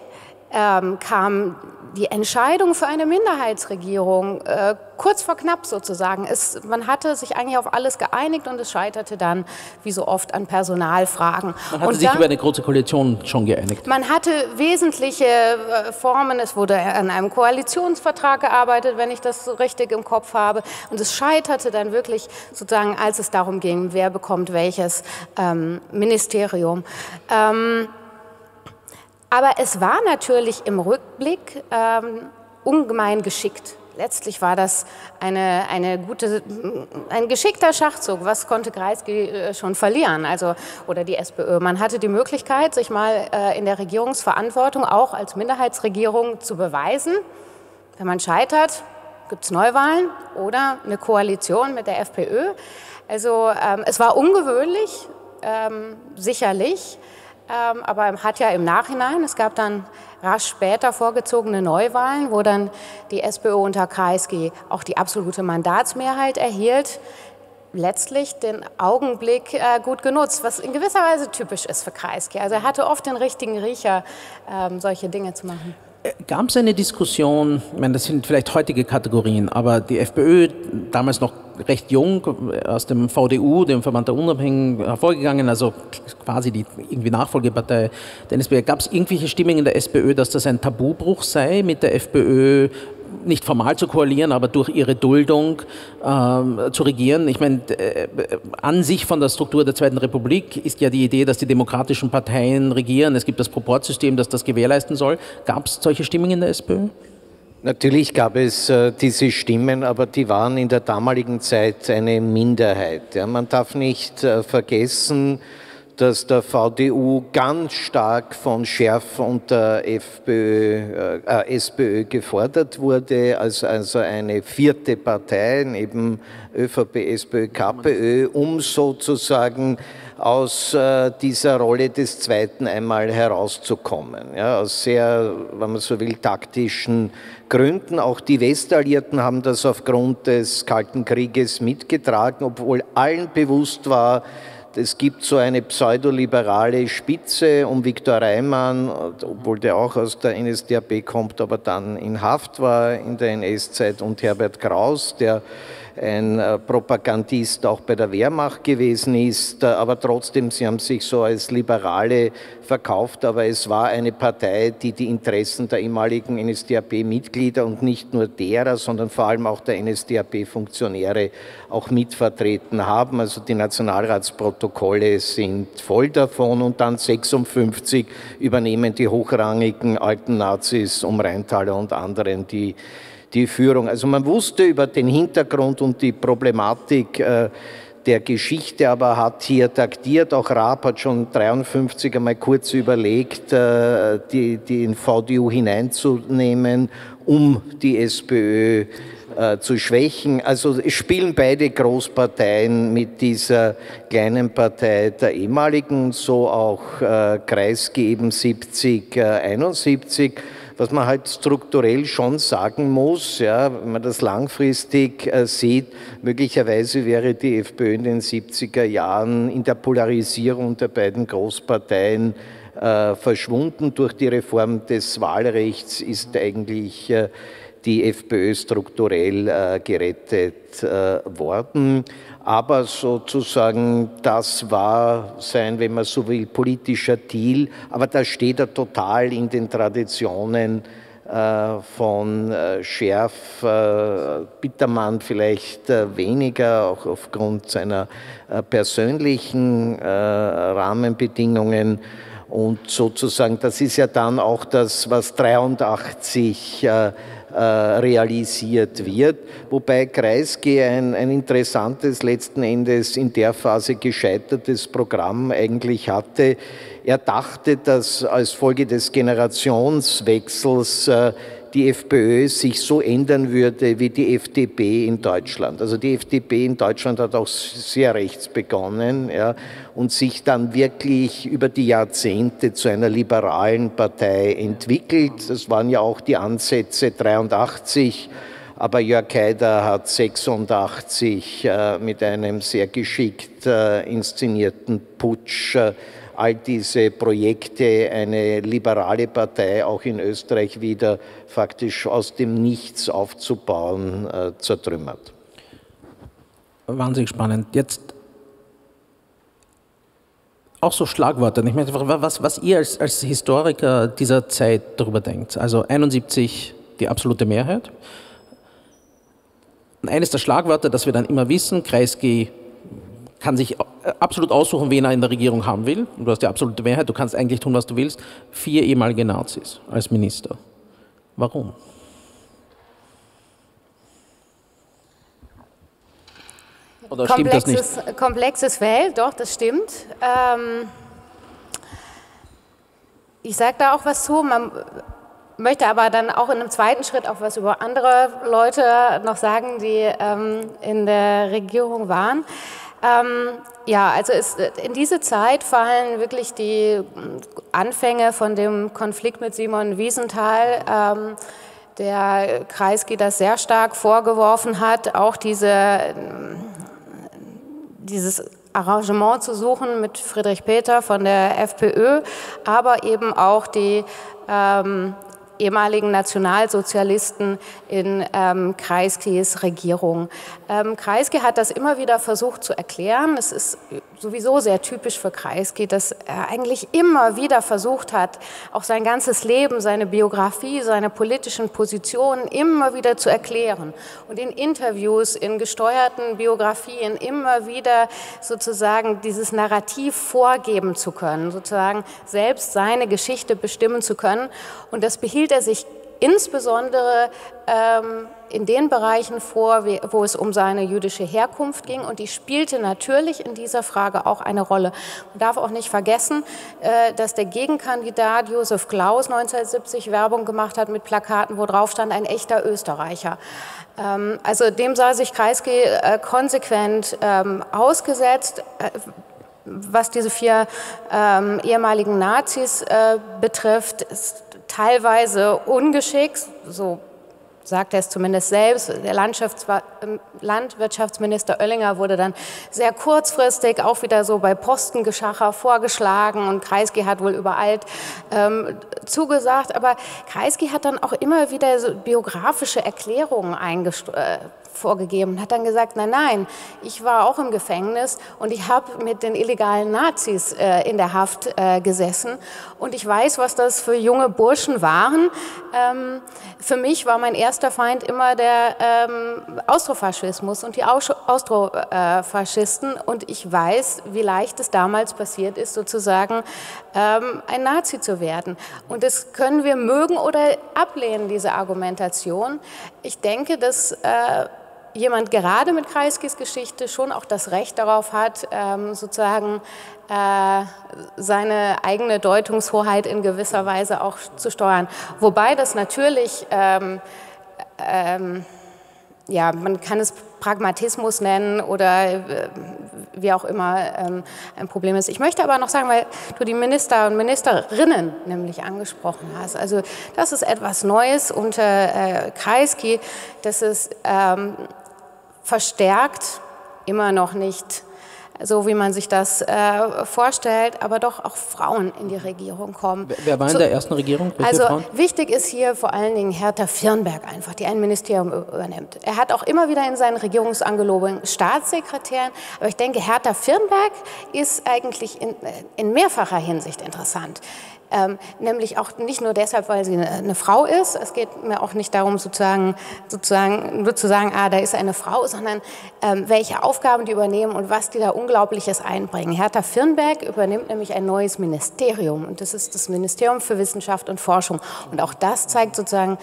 kam die Entscheidung für eine Minderheitsregierung kurz vor knapp sozusagen. Man hatte sich eigentlich auf alles geeinigt und es scheiterte dann, wie so oft, an Personalfragen. Man hatte sich über eine große Koalition schon geeinigt. Man hatte wesentliche Formen. Es wurde an einem Koalitionsvertrag gearbeitet, wenn ich das richtig im Kopf habe. Und es scheiterte dann wirklich sozusagen, als es darum ging, wer bekommt welches Ministerium. Aber es war natürlich im Rückblick ungemein geschickt. Letztlich war das ein geschickter Schachzug. Was konnte Kreisky schon verlieren? Oder die SPÖ. Man hatte die Möglichkeit, sich mal in der Regierungsverantwortung auch als Minderheitsregierung zu beweisen. Wenn man scheitert, gibt es Neuwahlen oder eine Koalition mit der FPÖ. Also es war ungewöhnlich, sicherlich, aber hat ja im Nachhinein, es gab dann rasch später vorgezogene Neuwahlen, wo dann die SPÖ unter Kreisky auch die absolute Mandatsmehrheit erhielt, letztlich den Augenblick gut genutzt, was in gewisser Weise typisch ist für Kreisky. Also er hatte oft den richtigen Riecher, solche Dinge zu machen. Gab es eine Diskussion, ich meine, das sind vielleicht heutige Kategorien, aber die FPÖ, damals noch recht jung, aus dem VDU, dem Verband der Unabhängigen, hervorgegangen, also quasi die irgendwie Nachfolgepartei der NSPÖ. Gab es irgendwelche Stimmen in der SPÖ, dass das ein Tabubruch sei, mit der FPÖ nicht formal zu koalieren, aber durch ihre Duldung zu regieren? Ich meine, an sich von der Struktur der Zweiten Republik ist ja die Idee, dass die demokratischen Parteien regieren. Es gibt das Proportsystem, das das gewährleisten soll. Gab es solche Stimmen in der SPÖ? Natürlich gab es diese Stimmen, aber die waren in der damaligen Zeit eine Minderheit. Ja, man darf nicht vergessen, dass der VDU ganz stark von Scherf und der SPÖ gefordert wurde, also eine vierte Partei, neben ÖVP, SPÖ, KPÖ, um sozusagen aus dieser Rolle des Zweiten einmal herauszukommen. Ja, aus sehr, wenn man so will, taktischen Gründen. Auch die Westalliierten haben das aufgrund des Kalten Krieges mitgetragen, obwohl allen bewusst war, es gibt so eine pseudoliberale Spitze um Viktor Reimann, obwohl der auch aus der NSDAP kommt, aber dann in Haft war in der NS-Zeit, und Herbert Kraus, der ein Propagandist auch bei der Wehrmacht gewesen ist, aber trotzdem, sie haben sich so als Liberale verkauft, aber es war eine Partei, die die Interessen der ehemaligen NSDAP-Mitglieder und nicht nur derer, sondern vor allem auch der NSDAP-Funktionäre auch mitvertreten haben. Also die Nationalratsprotokolle sind voll davon, und dann 1956 übernehmen die hochrangigen alten Nazis um Rheintaler und anderen die Führung. Also man wusste über den Hintergrund und die Problematik der Geschichte, aber hat hier taktiert. Auch Raab hat schon 1953 einmal kurz überlegt, den VDU hineinzunehmen, um die SPÖ zu schwächen. Also es spielen beide Großparteien mit dieser kleinen Partei der ehemaligen, so auch Kreisky eben 70, 71. Was man halt strukturell schon sagen muss, ja, wenn man das langfristig sieht, möglicherweise wäre die FPÖ in den 70er Jahren in der Polarisierung der beiden Großparteien verschwunden. Durch die Reform des Wahlrechts ist eigentlich die FPÖ strukturell gerettet worden. Aber sozusagen, das war sein, wenn man so will, politischer Deal. Aber da steht er total in den Traditionen von Scherf, Bittermann vielleicht weniger, auch aufgrund seiner persönlichen Rahmenbedingungen. Und sozusagen, das ist ja dann auch das, was 1983 realisiert wird, wobei Kreisky ein interessantes, letzten Endes in der Phase gescheitertes Programm eigentlich hatte. Er dachte, dass als Folge des Generationswechsels die FPÖ sich so ändern würde wie die FDP in Deutschland. Also die FDP in Deutschland hat auch sehr rechts begonnen, ja, und sich dann wirklich über die Jahrzehnte zu einer liberalen Partei entwickelt. Das waren ja auch die Ansätze 1983, aber Jörg Haider hat 1986 mit einem sehr geschickt inszenierten Putsch all diese Projekte, eine liberale Partei auch in Österreich wieder faktisch aus dem Nichts aufzubauen, zertrümmert. Wahnsinnig spannend. Jetzt auch so Schlagworte. Ich meine, was ihr als Historiker dieser Zeit darüber denkt. Also 71 die absolute Mehrheit. Und eines der Schlagwörter, das wir dann immer wissen, Kreisky kann sich absolut aussuchen, wen er in der Regierung haben will. Du hast die absolute Mehrheit, du kannst eigentlich tun, was du willst. 4 ehemalige Nazis als Minister. Warum? Oder stimmt das nicht? Komplexes Feld, doch, das stimmt. Ich sage da auch was zu. möchte aber dann auch in einem zweiten Schritt auch was über andere Leute noch sagen, die in der Regierung waren. Ja, also in diese Zeit fallen wirklich die Anfänge von dem Konflikt mit Simon Wiesenthal, der Kreisky das sehr stark vorgeworfen hat, auch dieses Arrangement zu suchen mit Friedrich Peter von der FPÖ, aber eben auch die ehemaligen Nationalsozialisten in Kreiskys Regierung. Kreisky hat das immer wieder versucht zu erklären. Es ist sowieso sehr typisch für Kreisky, dass er eigentlich immer wieder versucht hat, auch sein ganzes Leben, seine Biografie, seine politischen Positionen immer wieder zu erklären. Und in Interviews, in gesteuerten Biografien immer wieder sozusagen dieses Narrativ vorgeben zu können, sozusagen selbst seine Geschichte bestimmen zu können. Und das behielt er sich insbesondere in den Bereichen vor, wo es um seine jüdische Herkunft ging. Und die spielte natürlich in dieser Frage auch eine Rolle. Man darf auch nicht vergessen, dass der Gegenkandidat Josef Klaus 1970 Werbung gemacht hat mit Plakaten, wo drauf stand, ein echter Österreicher. Also dem sah sich Kreisky konsequent ausgesetzt. Was diese 4 ehemaligen Nazis betrifft, ist teilweise ungeschickt, so sagt er es zumindest selbst. Der Landwirtschaftsminister Oellinger wurde dann sehr kurzfristig auch wieder so bei Postengeschacher vorgeschlagen und Kreisky hat wohl übereilt zugesagt. Aber Kreisky hat dann auch immer wieder so biografische Erklärungen vorgegeben und hat dann gesagt, nein, ich war auch im Gefängnis und ich habe mit den illegalen Nazis in der Haft gesessen und ich weiß, was das für junge Burschen waren. Für mich war mein erster Feind immer der Austrofaschismus und die Austrofaschisten und ich weiß, wie leicht es damals passiert ist, sozusagen ein Nazi zu werden. Und das können wir mögen oder ablehnen, diese Argumentation. Ich denke, dass jemand gerade mit Kreiskys Geschichte schon auch das Recht darauf hat, sozusagen seine eigene Deutungshoheit in gewisser Weise auch zu steuern. Wobei das natürlich, ja, man kann es Pragmatismus nennen oder wie auch immer ein Problem ist. Ich möchte aber noch sagen, weil du die Minister und Ministerinnen nämlich angesprochen hast, also das ist etwas Neues unter Kreisky, dass es verstärkt, immer noch nicht so, wie man sich das vorstellt, aber doch auch Frauen in die Regierung kommen. Wer war in der ersten Regierung? Welche Also Frauen? wichtig ist hier vor allen Dingen Hertha Firnberg einfach, die ein Ministerium übernimmt. Er hat auch immer wieder in seinen Regierungsangelobungen Staatssekretären, aber ich denke, Hertha Firnberg ist eigentlich in mehrfacher Hinsicht interessant. Nämlich auch nicht nur deshalb, weil sie eine Frau ist. Es geht mir auch nicht darum, sozusagen nur zu sagen, da ist eine Frau, sondern welche Aufgaben die übernehmen und was die da Unglaubliches einbringen. Hertha Firnberg übernimmt nämlich ein neues Ministerium und das ist das Ministerium für Wissenschaft und Forschung. Und auch das zeigt sozusagen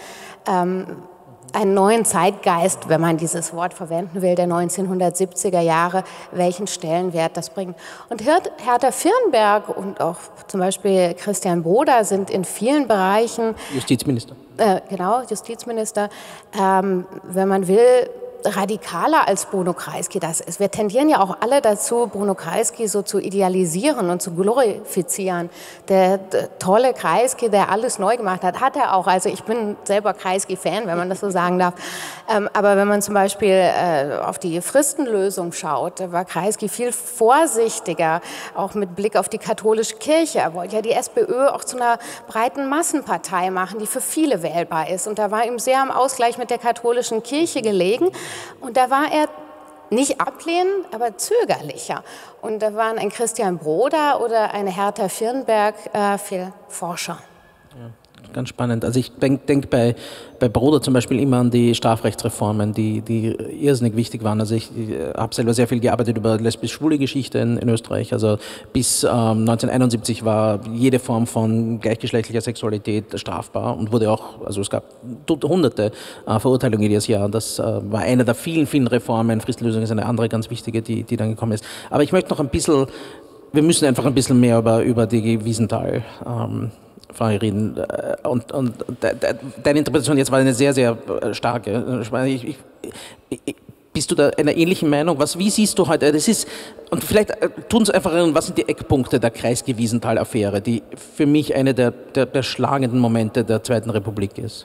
einen neuen Zeitgeist, wenn man dieses Wort verwenden will, der 1970er Jahre, welchen Stellenwert das bringt. Und Hertha Firnberg und auch zum Beispiel Christian Broda sind in vielen Bereichen Justizminister. Genau, Justizminister, wenn man will, radikaler als Bruno Kreisky das ist. Wir tendieren ja auch alle dazu, Bruno Kreisky so zu idealisieren und zu glorifizieren. Der tolle Kreisky, der alles neu gemacht hat, hat er auch. Also ich bin selber Kreisky-Fan, wenn man das so sagen darf. Aber wenn man zum Beispiel auf die Fristenlösung schaut, da war Kreisky viel vorsichtiger, auch mit Blick auf die katholische Kirche. Er wollte ja die SPÖ auch zu einer breiten Massenpartei machen, die für viele wählbar ist. Und da war ihm sehr am Ausgleich mit der katholischen Kirche gelegen. Und da war er nicht ablehnend, aber zögerlicher. Und da waren ein Christian Broda oder eine Hertha Firnberg viel forscher. Ja, ganz spannend. Also ich denke bei Broda zum Beispiel immer an die Strafrechtsreformen, die irrsinnig wichtig waren. Also ich habe selber sehr viel gearbeitet über lesbisch-schwule Geschichte in Österreich. Also bis 1971 war jede Form von gleichgeschlechtlicher Sexualität strafbar und wurde auch, also es gab hunderte Verurteilungen jedes Jahr. Das war eine der vielen, vielen Reformen. Fristenlösung ist eine andere ganz wichtige, die dann gekommen ist. Aber ich möchte noch ein bisschen, wir müssen einfach ein bisschen mehr über die Wiesenthal Frau Herin. Und deine Interpretation jetzt war eine sehr, sehr starke. Bist du da einer ähnlichen Meinung? Wie siehst du heute, und vielleicht tun Sie einfach, was sind die Eckpunkte der Kreisky-Wiesenthal-Affäre, die für mich eine der schlagenden Momente der Zweiten Republik ist?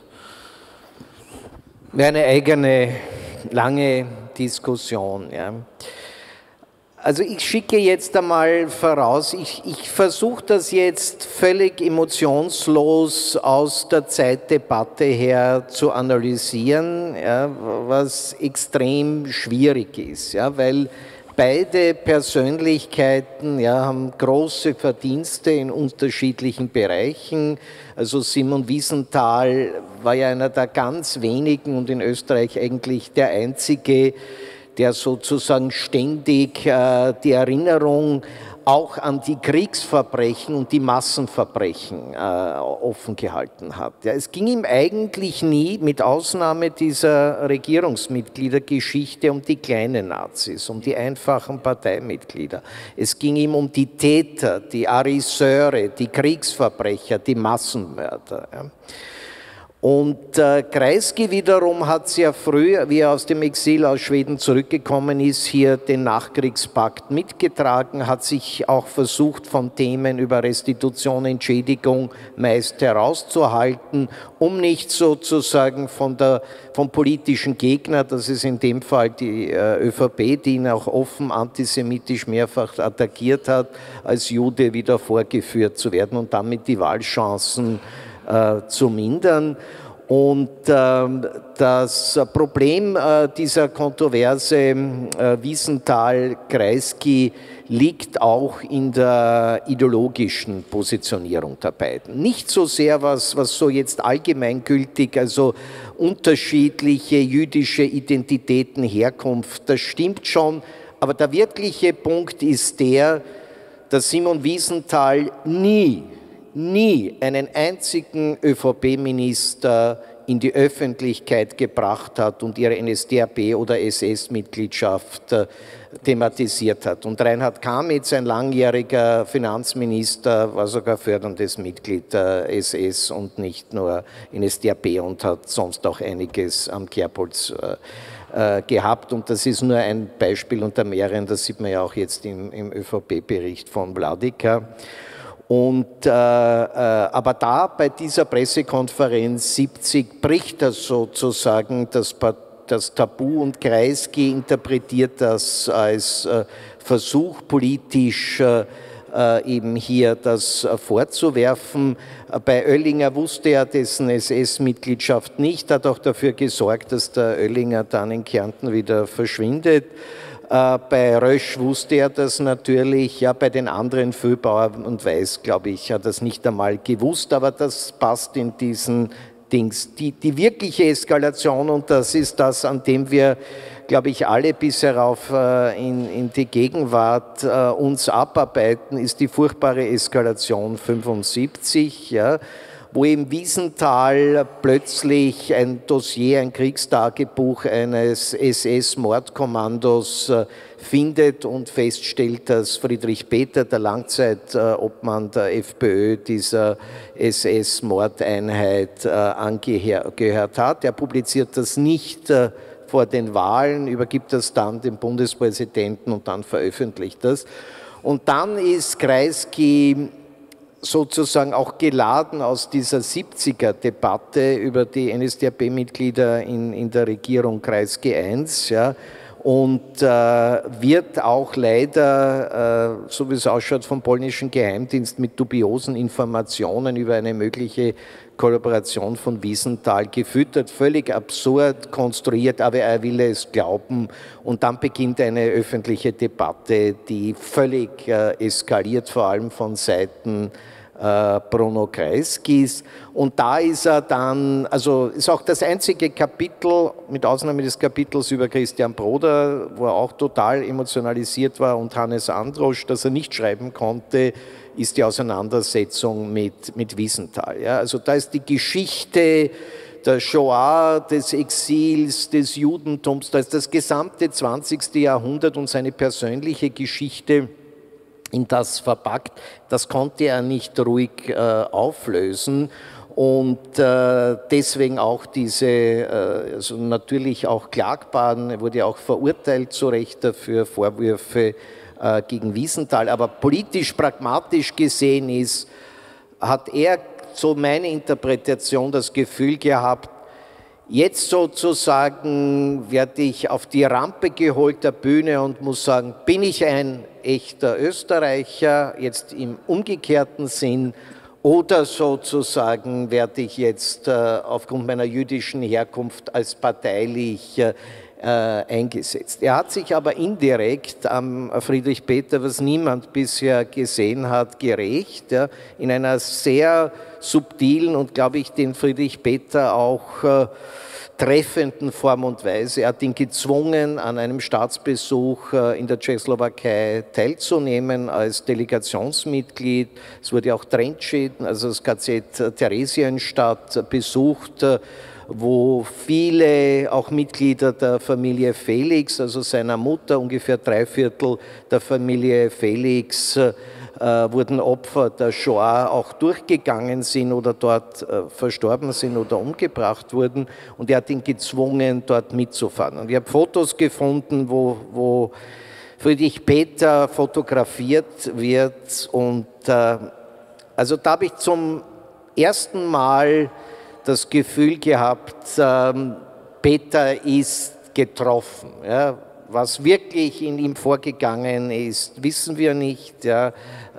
Eine eigene, lange Diskussion, ja. Also ich schicke jetzt einmal voraus, ich versuche das jetzt völlig emotionslos aus der Zeitdebatte her zu analysieren, ja, was extrem schwierig ist, ja, weil beide Persönlichkeiten, ja, haben große Verdienste in unterschiedlichen Bereichen. Also Simon Wiesenthal war ja einer der ganz wenigen und in Österreich eigentlich der einzige, der sozusagen ständig die Erinnerung auch an die Kriegsverbrechen und die Massenverbrechen offen gehalten hat. Ja, es ging ihm eigentlich nie, mit Ausnahme dieser Regierungsmitgliedergeschichte, um die kleinen Nazis, um die einfachen Parteimitglieder. Es ging ihm um die Täter, die Arisseure, die Kriegsverbrecher, die Massenmörder. Ja. Und Kreisky wiederum hat sehr früh, wie er aus dem Exil aus Schweden zurückgekommen ist, hier den Nachkriegspakt mitgetragen, hat sich auch versucht, von Themen über Restitution, Entschädigung meist herauszuhalten, um nicht sozusagen vom politischen Gegner, das ist in dem Fall die ÖVP, die ihn auch offen antisemitisch mehrfach attackiert hat, als Jude wieder vorgeführt zu werden und damit die Wahlchancen zu mindern. Und das Problem dieser Kontroverse Wiesenthal-Kreisky liegt auch in der ideologischen Positionierung der beiden. Nicht so sehr, was so jetzt allgemeingültig, also unterschiedliche jüdische Identitäten, Herkunft, das stimmt schon, aber der wirkliche Punkt ist der, dass Simon Wiesenthal nie einen einzigen ÖVP-Minister in die Öffentlichkeit gebracht hat und ihre NSDAP- oder SS-Mitgliedschaft thematisiert hat. Und Reinhard Kamitz, ein langjähriger Finanzminister, war sogar förderndes Mitglied der SS und nicht nur NSDAP und hat sonst auch einiges am Kerbholz gehabt. Und das ist nur ein Beispiel unter mehreren, das sieht man ja auch jetzt im ÖVP-Bericht von Vladika. Und, aber da bei dieser Pressekonferenz 70 bricht das sozusagen das Tabu und Kreisky interpretiert das als Versuch politisch eben hier das vorzuwerfen. Bei Oellinger wusste er dessen SS-Mitgliedschaft nicht, hat auch dafür gesorgt, dass der Oellinger dann in Kärnten wieder verschwindet. Bei Rösch wusste er das natürlich, ja, bei den anderen Föbauer und Weiß, glaube ich, hat er das nicht einmal gewusst, aber das passt in diesen Dings. Die wirkliche Eskalation, und das ist das, an dem wir, glaube ich, alle bis herauf in die Gegenwart uns abarbeiten, ist die furchtbare Eskalation 75, ja, wo im Wiesenthal plötzlich ein Dossier, ein Kriegstagebuch eines SS-Mordkommandos findet und feststellt, dass Friedrich Peter, der Langzeitobmann der FPÖ, dieser SS-Mordeinheit angehört hat. Er publiziert das nicht vor den Wahlen, übergibt das dann dem Bundespräsidenten und dann veröffentlicht das. Und dann ist Kreisky sozusagen auch geladen aus dieser 70er-Debatte über die NSDAP-Mitglieder in der Regierung Kreisky I, ja, und wird auch leider, so wie es ausschaut, vom polnischen Geheimdienst mit dubiosen Informationen über eine mögliche Kollaboration von Wiesenthal gefüttert, völlig absurd konstruiert, aber er will es glauben. Und dann beginnt eine öffentliche Debatte, die völlig eskaliert, vor allem von Seiten Bruno Kreiskys. Und da ist er dann, also ist auch das einzige Kapitel, mit Ausnahme des Kapitels über Christian Broder, wo er auch total emotionalisiert war, und Hannes Androsch, das er nicht schreiben konnte, ist die Auseinandersetzung mit Wiesenthal. Ja, also da ist die Geschichte der Shoah, des Exils, des Judentums, da ist das gesamte 20. Jahrhundert und seine persönliche Geschichte in das verpackt. Das konnte er nicht ruhig auflösen. Und deswegen auch diese, also natürlich auch klagbaren, er wurde auch verurteilt zu Recht dafür, Vorwürfe gegen Wiesenthal. Aber politisch, pragmatisch gesehen hat er, so meine Interpretation, das Gefühl gehabt, jetzt sozusagen werde ich auf die Rampe geholt der Bühne und muss sagen, bin ich ein echter Österreicher, jetzt im umgekehrten Sinn, oder sozusagen werde ich jetzt aufgrund meiner jüdischen Herkunft als parteilich eingesetzt. Er hat sich aber indirekt am Friedrich Peter, was niemand bisher gesehen hat, gerecht, ja, in einer sehr subtilen und, glaube ich, den Friedrich Peter auch treffenden Form und Weise. Er hat ihn gezwungen, an einem Staatsbesuch in der Tschechoslowakei teilzunehmen als Delegationsmitglied. Es wurde auch Trenčín, also das KZ Theresienstadt, besucht, wo viele auch Mitglieder der Familie Felix, also seiner Mutter, ungefähr 3/4 der Familie Felix, wurden Opfer der Shoah, auch durchgegangen sind oder dort verstorben sind oder umgebracht wurden. Und er hat ihn gezwungen, dort mitzufahren. Und ich habe Fotos gefunden, wo Friedrich Peter fotografiert wird. Und also da habe ich zum ersten Mal das Gefühl gehabt, Peter ist getroffen. Ja. Was wirklich in ihm vorgegangen ist, wissen wir nicht. Ja.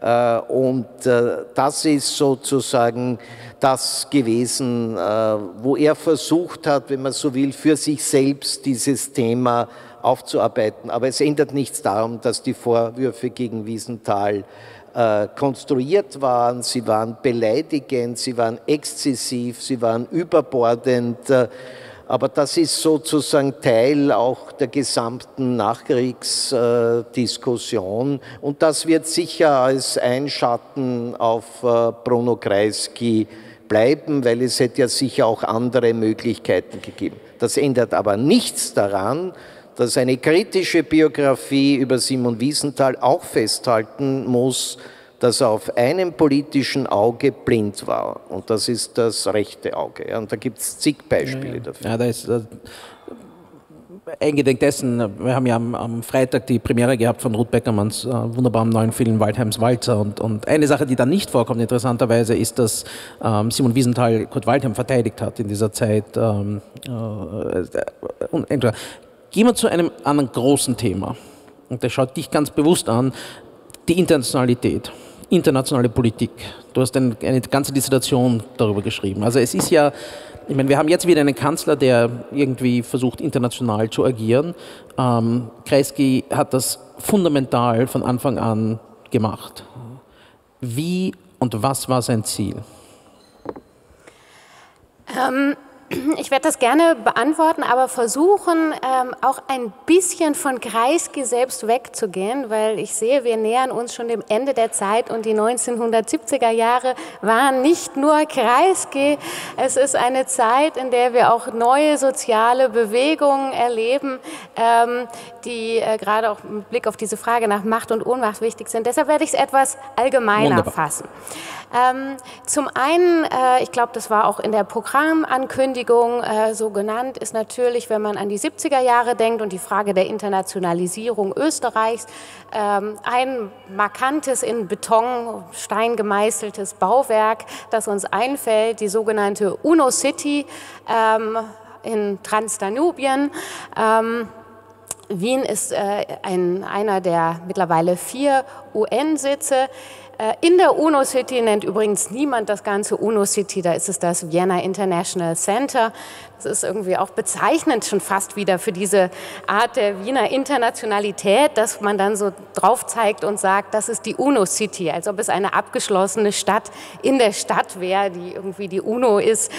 Und das ist sozusagen das gewesen, wo er versucht hat, wenn man so will, für sich selbst dieses Thema aufzuarbeiten. Aber es ändert nichts daran, dass die Vorwürfe gegen Wiesenthal konstruiert waren, sie waren beleidigend, sie waren exzessiv, sie waren überbordend. Aber das ist sozusagen Teil auch der gesamten Nachkriegsdiskussion und das wird sicher als Einschatten auf Bruno Kreisky bleiben, weil es hätte ja sicher auch andere Möglichkeiten gegeben. Das ändert aber nichts daran, dass eine kritische Biografie über Simon Wiesenthal auch festhalten muss, dass er auf einem politischen Auge blind war. Und das ist das rechte Auge. Und da gibt es zig Beispiele dafür. Ja, da ist eingedenk dessen, wir haben ja am Freitag die Premiere gehabt von Ruth Beckermanns wunderbaren neuen Film Waldheims Walzer. Und eine Sache, die da nicht vorkommt, interessanterweise, ist, dass Simon Wiesenthal Kurt Waldheim verteidigt hat in dieser Zeit. Gehen wir zu einem anderen großen Thema. Und das schaut dich ganz bewusst an, die Internationalität. Internationale Politik. Du hast eine ganze Dissertation darüber geschrieben. Also es ist ja, ich meine, wir haben jetzt wieder einen Kanzler, der irgendwie versucht, international zu agieren. Kreisky hat das fundamental von Anfang an gemacht. Wie und was war sein Ziel? Ich werde das gerne beantworten, aber versuchen, auch ein bisschen von Kreisky selbst wegzugehen, weil ich sehe, wir nähern uns schon dem Ende der Zeit und die 1970er Jahre waren nicht nur Kreisky. Es ist eine Zeit, in der wir auch neue soziale Bewegungen erleben, die gerade auch mit Blick auf diese Frage nach Macht und Ohnmacht wichtig sind. Deshalb werde ich es etwas allgemeiner fassen. Zum einen, ich glaube, das war auch in der Programmankündigung so genannt, ist natürlich, wenn man an die 70er Jahre denkt und die Frage der Internationalisierung Österreichs, ein markantes in Beton, Stein gemeißeltes Bauwerk, das uns einfällt, die sogenannte UNO-City in Transdanubien. Wien ist einer der mittlerweile 4 UN-Sitze. In der UNO-City nennt übrigens niemand das ganze UNO-City, da ist es das Vienna International Center. Das ist irgendwie auch bezeichnend schon fast wieder für diese Art der Wiener Internationalität, dass man dann so drauf zeigt und sagt, das ist die UNO-City, als ob es eine abgeschlossene Stadt in der Stadt wäre, die irgendwie die UNO ist.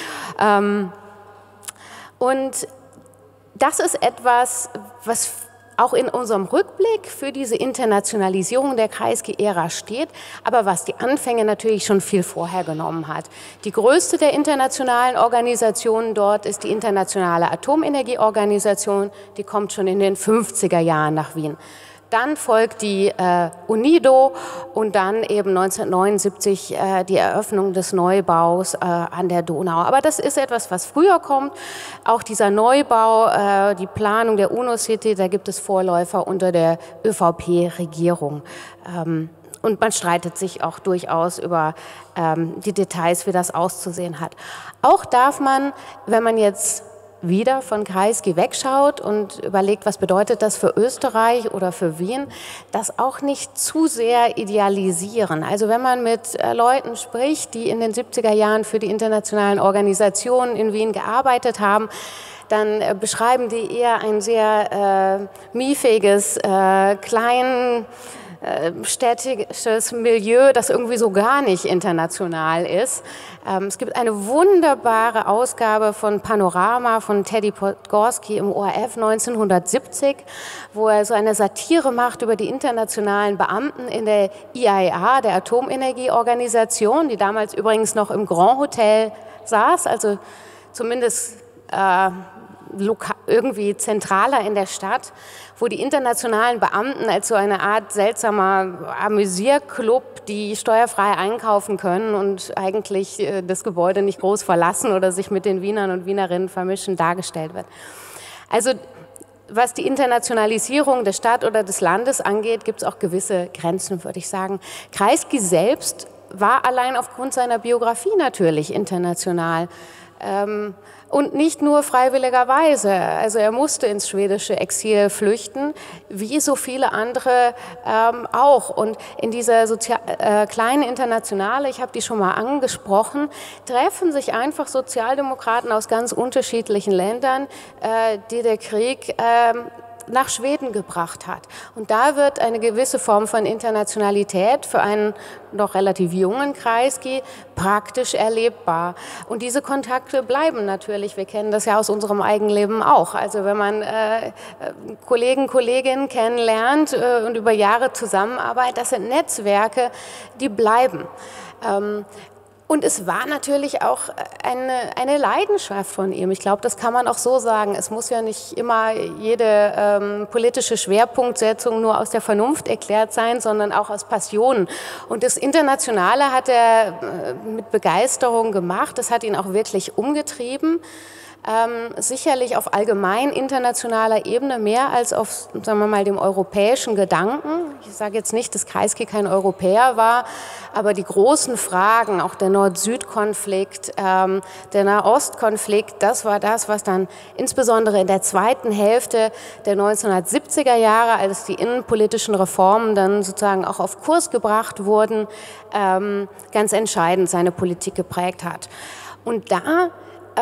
Und das ist etwas, was auch in unserem Rückblick für diese Internationalisierung der Kreisky-Ära steht, aber was die Anfänge natürlich schon viel vorher genommen hat. Die größte der internationalen Organisationen dort ist die Internationale Atomenergieorganisation, die kommt schon in den 50er Jahren nach Wien. Dann folgt die UNIDO und dann eben 1979 die Eröffnung des Neubaus an der Donau. Aber das ist etwas, was früher kommt. Auch dieser Neubau, die Planung der UNO-City, da gibt es Vorläufer unter der ÖVP-Regierung. Und man streitet sich auch durchaus über die Details, wie das auszusehen hat. Auch darf man, wenn man jetzt wieder von Kreisky wegschaut und überlegt, was bedeutet das für Österreich oder für Wien, das auch nicht zu sehr idealisieren. Also wenn man mit Leuten spricht, die in den 70er Jahren für die internationalen Organisationen in Wien gearbeitet haben, dann beschreiben die eher ein sehr miefäges, städtisches Milieu, das irgendwie so gar nicht international ist. Es gibt eine wunderbare Ausgabe von Panorama von Teddy Podgorski im ORF 1970, wo er so eine Satire macht über die internationalen Beamten in der IAEA, der Atomenergieorganisation, die damals übrigens noch im Grand Hotel saß, also zumindest irgendwie zentraler in der Stadt, wo die internationalen Beamten als so eine Art seltsamer Amüsierclub, die steuerfrei einkaufen können und eigentlich das Gebäude nicht groß verlassen oder sich mit den Wienern und Wienerinnen vermischen, dargestellt wird. Also was die Internationalisierung der Stadt oder des Landes angeht, gibt es auch gewisse Grenzen, würde ich sagen. Kreisky selbst war allein aufgrund seiner Biografie natürlich international. Und nicht nur freiwilligerweise. Also er musste ins schwedische Exil flüchten, wie so viele andere auch. Und in dieser kleinen Internationale, ich habe die schon mal angesprochen, treffen sich einfach Sozialdemokraten aus ganz unterschiedlichen Ländern, die der Krieg nach Schweden gebracht hat. Und da wird eine gewisse Form von Internationalität für einen noch relativ jungen Kreisky praktisch erlebbar. Und diese Kontakte bleiben natürlich. Wir kennen das ja aus unserem Eigenleben auch. Also wenn man Kollegen, Kolleginnen kennenlernt und über Jahre zusammenarbeitet, das sind Netzwerke, die bleiben. Und es war natürlich auch eine Leidenschaft von ihm. Ich glaube, das kann man auch so sagen. Es muss ja nicht immer jede politische Schwerpunktsetzung nur aus der Vernunft erklärt sein, sondern auch aus Passion. Und das Internationale hat er mit Begeisterung gemacht. Das hat ihn auch wirklich umgetrieben. Sicherlich auf allgemein internationaler Ebene mehr als auf, sagen wir mal, dem europäischen Gedanken. Ich sage jetzt nicht, dass Kreisky kein Europäer war, aber die großen Fragen, auch der Nord-Süd-Konflikt, der Nahost-Konflikt, das war das, was dann insbesondere in der zweiten Hälfte der 1970er Jahre, als die innenpolitischen Reformen dann sozusagen auch auf Kurs gebracht wurden, ganz entscheidend seine Politik geprägt hat. Und da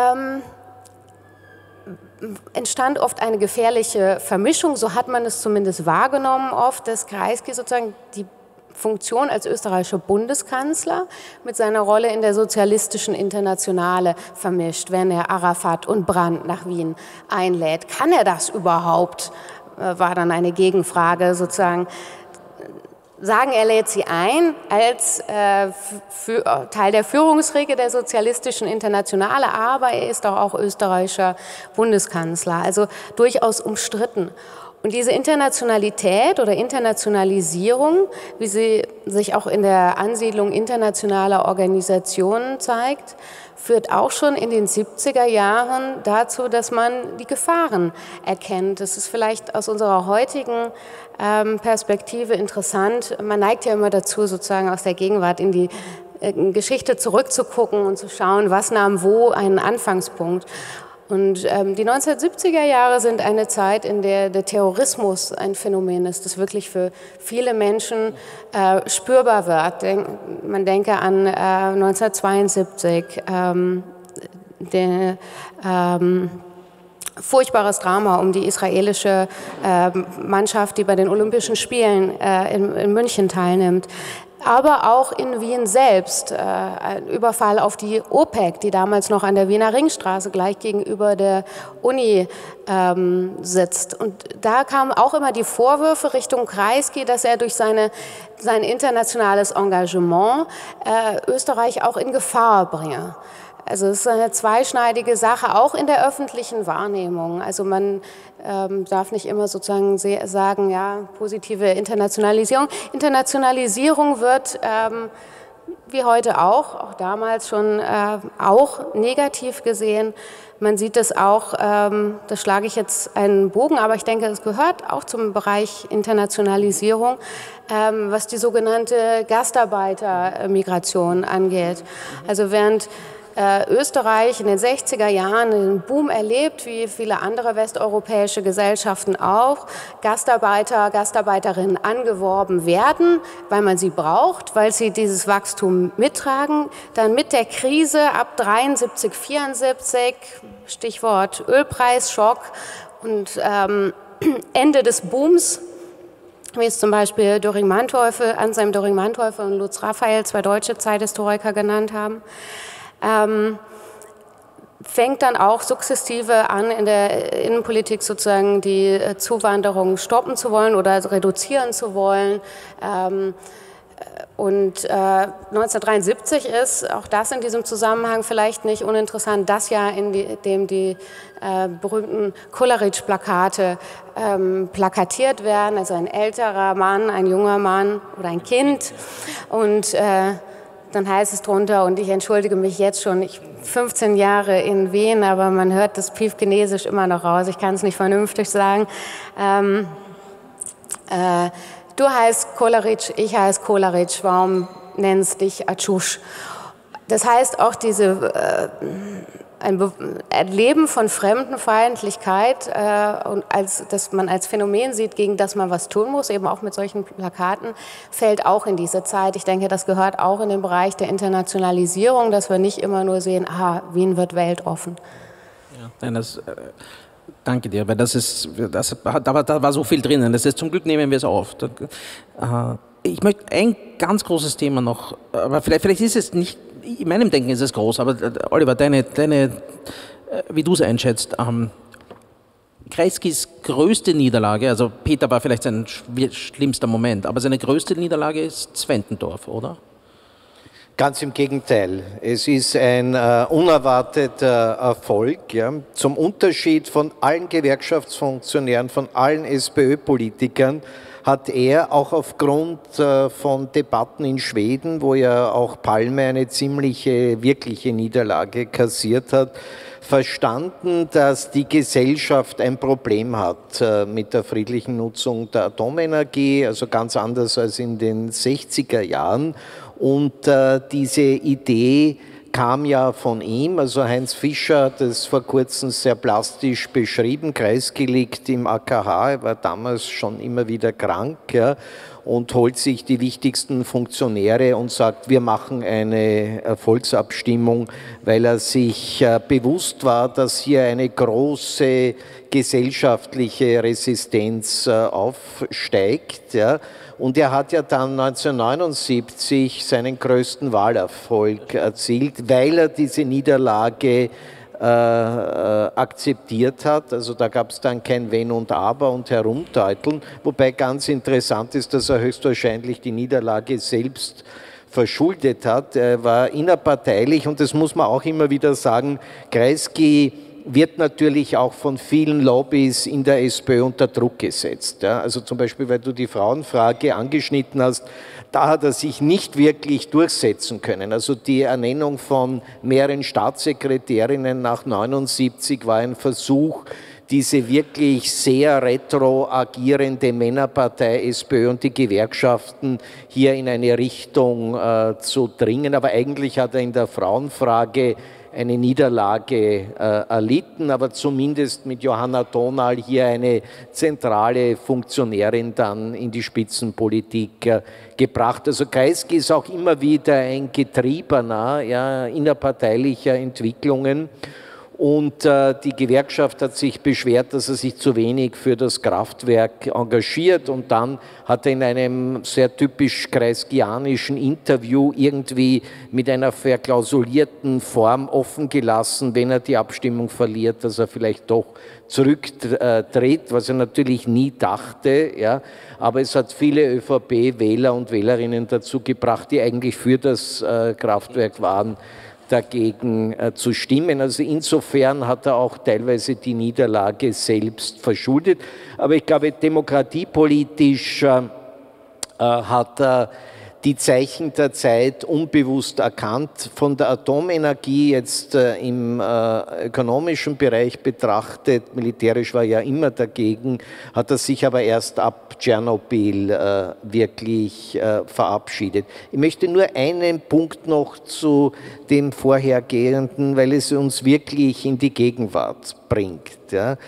entstand oft eine gefährliche Vermischung, so hat man es zumindest wahrgenommen oft, dass Kreisky sozusagen die Funktion als österreichischer Bundeskanzler mit seiner Rolle in der sozialistischen Internationale vermischt, wenn er Arafat und Brandt nach Wien einlädt. Kann er das überhaupt? War dann eine Gegenfrage sozusagen. Sagen, er lädt sie ein als Teil der Führungsriege der sozialistischen Internationale, aber er ist auch österreichischer Bundeskanzler, also durchaus umstritten. Und diese Internationalität oder Internationalisierung, wie sie sich auch in der Ansiedlung internationaler Organisationen zeigt, führt auch schon in den 70er Jahren dazu, dass man die Gefahren erkennt. Das ist vielleicht aus unserer heutigen Perspektive interessant. Man neigt ja immer dazu, sozusagen aus der Gegenwart in die Geschichte zurückzugucken und zu schauen, was nahm wo einen Anfangspunkt. Und die 1970er Jahre sind eine Zeit, in der der Terrorismus ein Phänomen ist, das wirklich für viele Menschen spürbar wird. Man denke an 1972, furchtbares Drama um die israelische Mannschaft, die bei den Olympischen Spielen in München teilnimmt. Aber auch in Wien selbst, ein Überfall auf die OPEC, die damals noch an der Wiener Ringstraße gleich gegenüber der Uni sitzt. Und da kamen auch immer die Vorwürfe Richtung Kreisky, dass er durch sein internationales Engagement Österreich auch in Gefahr bringe. Also es ist eine zweischneidige Sache, auch in der öffentlichen Wahrnehmung. Also man darf nicht immer sozusagen sagen, ja, positive Internationalisierung. Internationalisierung wird wie heute auch damals schon auch negativ gesehen. Man sieht es auch, da schlage ich jetzt einen Bogen, aber ich denke, es gehört auch zum Bereich Internationalisierung, was die sogenannte Gastarbeitermigration angeht. Also während Österreich in den 60er Jahren einen Boom erlebt, wie viele andere westeuropäische Gesellschaften auch, Gastarbeiter, Gastarbeiterinnen angeworben werden, weil man sie braucht, weil sie dieses Wachstum mittragen. Dann mit der Krise ab 73, 74, Stichwort Ölpreisschock und Ende des Booms, wie es zum Beispiel Anselm Doring-Manteuffel und Lutz Raphael, zwei deutsche Zeithistoriker, genannt haben, fängt dann auch sukzessive an, in der Innenpolitik sozusagen die Zuwanderung stoppen zu wollen oder reduzieren zu wollen. Und 1973 ist, auch das in diesem Zusammenhang vielleicht nicht uninteressant, das Jahr, in dem die berühmten Coleridge-Plakate plakatiert werden, also ein älterer Mann, ein junger Mann oder ein Kind. Und dann heißt es drunter, und ich entschuldige mich jetzt schon, 15 Jahre in Wien, aber man hört das Piefchenesisch immer noch raus, ich kann es nicht vernünftig sagen. Du heißt Coleridge, ich heiße Coleridge, warum nennst dich Atschusch? Das heißt auch ein Erleben von Fremdenfeindlichkeit, und dass man als Phänomen sieht, gegen das man was tun muss, eben auch mit solchen Plakaten, fällt auch in diese Zeit. Ich denke, das gehört auch in den Bereich der Internationalisierung, dass wir nicht immer nur sehen, Wien wird weltoffen. Ja, nein, danke dir, weil da war so viel drinnen. Das ist, zum Glück nehmen wir es auf. Ich möchte ein ganz großes Thema noch, aber vielleicht ist es nicht, in meinem Denken ist es groß, aber Oliver, deine wie du es einschätzt, Kreiskys größte Niederlage, also Peter war vielleicht sein schlimmster Moment, aber seine größte Niederlage ist Zwentendorf, oder? Ganz im Gegenteil. Es ist ein unerwarteter Erfolg. Ja. Zum Unterschied von allen Gewerkschaftsfunktionären, von allen SPÖ-Politikern, hat er auch aufgrund von Debatten in Schweden, wo ja auch Palme eine ziemliche, wirkliche Niederlage kassiert hat, verstanden, dass die Gesellschaft ein Problem hat mit der friedlichen Nutzung der Atomenergie, also ganz anders als in den 60er Jahren. Und diese Idee kam ja von ihm, also Heinz Fischer hat es vor kurzem sehr plastisch beschrieben, Kreisky liegt im AKH, er war damals schon immer wieder krank, ja, und holt sich die wichtigsten Funktionäre und sagt, wir machen eine Volksabstimmung, weil er sich bewusst war, dass hier eine große gesellschaftliche Resistenz aufsteigt, ja. Und er hat ja dann 1979 seinen größten Wahlerfolg erzielt, weil er diese Niederlage akzeptiert hat. Also da gab es dann kein Wenn und Aber und Herumteuteln. Wobei ganz interessant ist, dass er höchstwahrscheinlich die Niederlage selbst verschuldet hat. Er war innerparteilich und das muss man auch immer wieder sagen, Kreisky wird natürlich auch von vielen Lobbys in der SPÖ unter Druck gesetzt. Ja, also zum Beispiel, weil du die Frauenfrage angeschnitten hast, da hat er sich nicht wirklich durchsetzen können. Also die Ernennung von mehreren Staatssekretärinnen nach 1979 war ein Versuch, diese wirklich sehr retro agierende Männerpartei SPÖ und die Gewerkschaften hier in eine Richtung zu dringen. Aber eigentlich hat er in der Frauenfrage eine Niederlage erlitten, aber zumindest mit Johanna Thonal hier eine zentrale Funktionärin dann in die Spitzenpolitik gebracht. Also Kreisky ist auch immer wieder ein Getriebener innerparteilicher Entwicklungen. Und die Gewerkschaft hat sich beschwert, dass er sich zu wenig für das Kraftwerk engagiert. Und dann hat er in einem sehr typisch kreiskianischen Interview irgendwie mit einer verklausulierten Form offen gelassen, wenn er die Abstimmung verliert, dass er vielleicht doch zurücktritt, was er natürlich nie dachte. Ja. Aber es hat viele ÖVP-Wähler und Wählerinnen dazu gebracht, die eigentlich für das Kraftwerk waren, dagegen zu stimmen. Also insofern hat er auch teilweise die Niederlage selbst verschuldet. Aber ich glaube, demokratiepolitisch hat er die Zeichen der Zeit unbewusst erkannt. Von der Atomenergie jetzt im ökonomischen Bereich betrachtet, militärisch war er ja immer dagegen, hat er sich aber erst ab Tschernobyl wirklich verabschiedet. Ich möchte nur einen Punkt noch zu dem vorhergehenden, weil es uns wirklich in die Gegenwart bringt. Ja.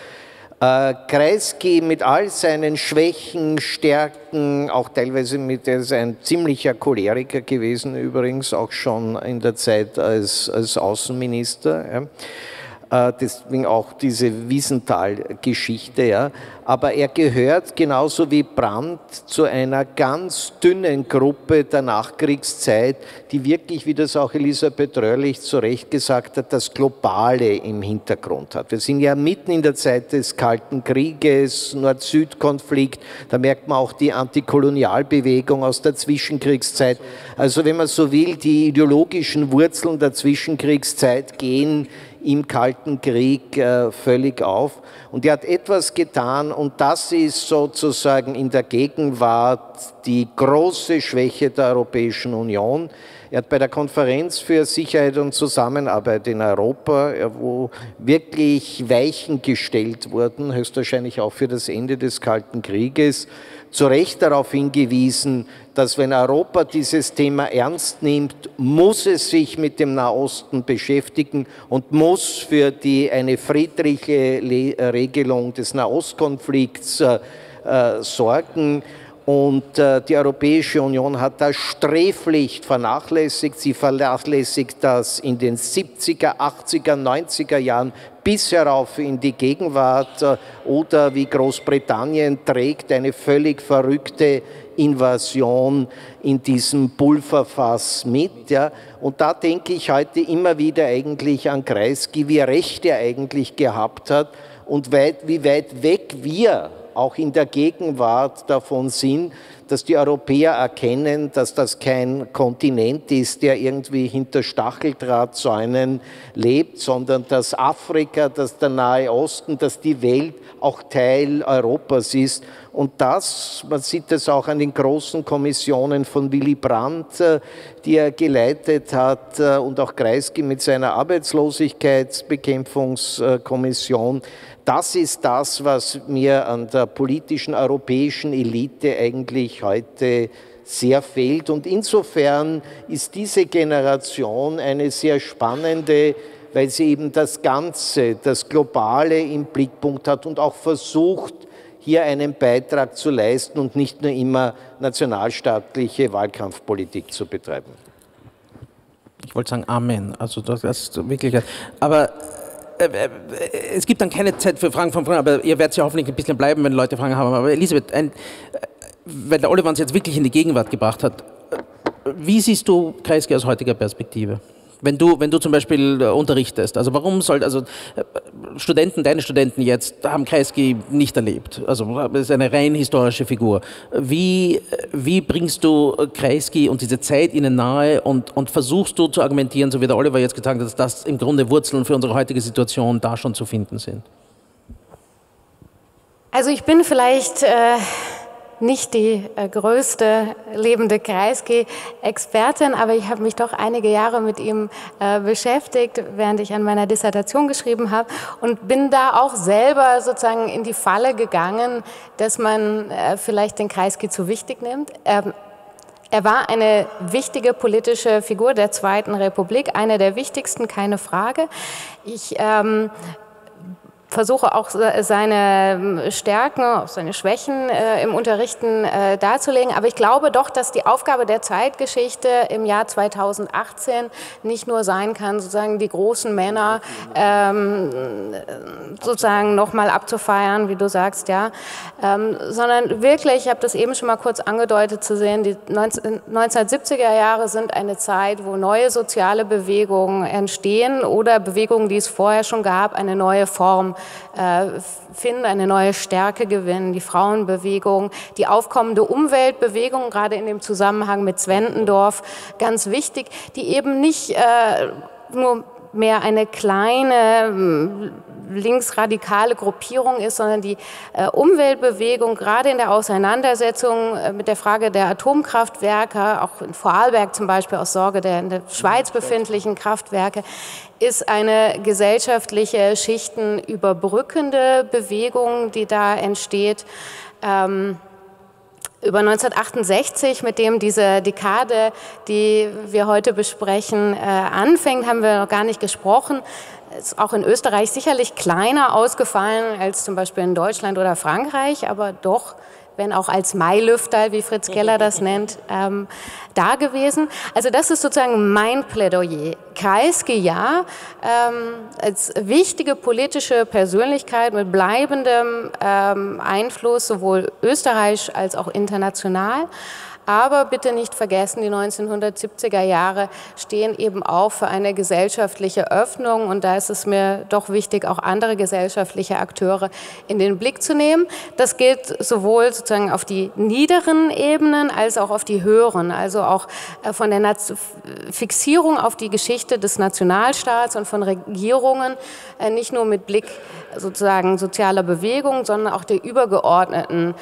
Kreisky mit all seinen Schwächen, Stärken, auch teilweise er ist ein ziemlicher Choleriker gewesen, übrigens auch schon in der Zeit als Außenminister. Ja. Deswegen auch diese Wiesenthal-Geschichte. Ja. Aber er gehört genauso wie Brandt zu einer ganz dünnen Gruppe der Nachkriegszeit, die wirklich, wie das auch Elisabeth Röhrlich zu Recht gesagt hat, das Globale im Hintergrund hat. Wir sind ja mitten in der Zeit des Kalten Krieges, Nord-Süd-Konflikt, da merkt man auch die Antikolonialbewegung aus der Zwischenkriegszeit. Also wenn man so will, die ideologischen Wurzeln der Zwischenkriegszeit gehen im Kalten Krieg völlig auf. Und er hat etwas getan, und das ist sozusagen in der Gegenwart die große Schwäche der Europäischen Union. Er hat bei der Konferenz für Sicherheit und Zusammenarbeit in Europa, wo wirklich Weichen gestellt wurden, höchstwahrscheinlich auch für das Ende des Kalten Krieges, zu Recht darauf hingewiesen, dass wenn Europa dieses Thema ernst nimmt, muss es sich mit dem Nahosten beschäftigen und muss für eine friedliche Regelung des Nahostkonflikts sorgen. Und die Europäische Union hat das sträflich vernachlässigt. Sie vernachlässigt das in den 70er, 80er, 90er Jahren bis herauf in die Gegenwart. Oder wie Großbritannien trägt eine völlig verrückte Invasion in diesem Pulverfass mit. Ja. Und da denke ich heute immer wieder eigentlich an Kreisky, wie recht er eigentlich gehabt hat und wie weit weg wir auch in der Gegenwart davon sind, dass die Europäer erkennen, dass das kein Kontinent ist, der irgendwie hinter Stacheldrahtzäunen lebt, sondern dass Afrika, dass der Nahe Osten, dass die Welt auch Teil Europas ist. Und das, man sieht es auch an den großen Kommissionen von Willy Brandt, die er geleitet hat, und auch Kreisky mit seiner Arbeitslosigkeitsbekämpfungskommission. Das ist das, was mir an der politischen europäischen Elite eigentlich heute sehr fehlt. Und insofern ist diese Generation eine sehr spannende, weil sie eben das Ganze, das Globale im Blickpunkt hat und auch versucht, hier einen Beitrag zu leisten und nicht nur immer nationalstaatliche Wahlkampfpolitik zu betreiben. Ich wollte sagen Amen, also das ist wirklich, aber es gibt dann keine Zeit für Fragen von Fragen, aber ihr werdet ja hoffentlich ein bisschen bleiben, wenn Leute Fragen haben. Aber Elisabeth, weil der Oliver uns jetzt wirklich in die Gegenwart gebracht hat, wie siehst du Kreisky aus heutiger Perspektive? Wenn du zum Beispiel unterrichtest, also warum deine Studenten jetzt haben Kreisky nicht erlebt, also das ist eine rein historische Figur. Wie bringst du Kreisky und diese Zeit ihnen nahe und versuchst du zu argumentieren, so wie der Oliver jetzt gesagt hat, dass das im Grunde Wurzeln für unsere heutige Situation da schon zu finden sind? Also ich bin vielleicht nicht die größte lebende Kreisky-Expertin, aber ich habe mich doch einige Jahre mit ihm beschäftigt, während ich an meiner Dissertation geschrieben habe, und bin da auch selber sozusagen in die Falle gegangen, dass man vielleicht den Kreisky zu wichtig nimmt. Er war eine wichtige politische Figur der Zweiten Republik, eine der wichtigsten, keine Frage. Ich versuche auch seine Stärken, auch seine Schwächen im Unterrichten darzulegen. Aber ich glaube doch, dass die Aufgabe der Zeitgeschichte im Jahr 2018 nicht nur sein kann, sozusagen die großen Männer sozusagen nochmal abzufeiern, wie du sagst, ja, sondern wirklich, ich habe das eben schon mal kurz angedeutet zu sehen, die 1970er Jahre sind eine Zeit, wo neue soziale Bewegungen entstehen oder Bewegungen, die es vorher schon gab, eine neue Form finden, eine neue Stärke gewinnen, die Frauenbewegung, die aufkommende Umweltbewegung, gerade in dem Zusammenhang mit Zwentendorf, ganz wichtig, die eben nicht nur mehr eine kleine linksradikale Gruppierung ist, sondern die Umweltbewegung, gerade in der Auseinandersetzung mit der Frage der Atomkraftwerke, auch in Vorarlberg zum Beispiel aus Sorge der in der Schweiz befindlichen Kraftwerke, ist eine gesellschaftliche, schichtenüberbrückende Bewegung, die da entsteht. Über 1968, mit dem diese Dekade, die wir heute besprechen, anfängt, haben wir noch gar nicht gesprochen. Ist auch in Österreich sicherlich kleiner ausgefallen als zum Beispiel in Deutschland oder Frankreich, aber doch, wenn auch als Mailüfter, wie Fritz Keller das nennt, da gewesen. Also das ist sozusagen mein Plädoyer. Kreisky, ja, als wichtige politische Persönlichkeit mit bleibendem Einfluss, sowohl österreichisch als auch international. Aber bitte nicht vergessen, die 1970er Jahre stehen eben auch für eine gesellschaftliche Öffnung. Und da ist es mir doch wichtig, auch andere gesellschaftliche Akteure in den Blick zu nehmen. Das gilt sowohl sozusagen auf die niederen Ebenen als auch auf die höheren. Also auch von der Fixierung auf die Geschichte des Nationalstaats und von Regierungen, nicht nur mit Blick sozusagen sozialer Bewegungen, sondern auch der übergeordneten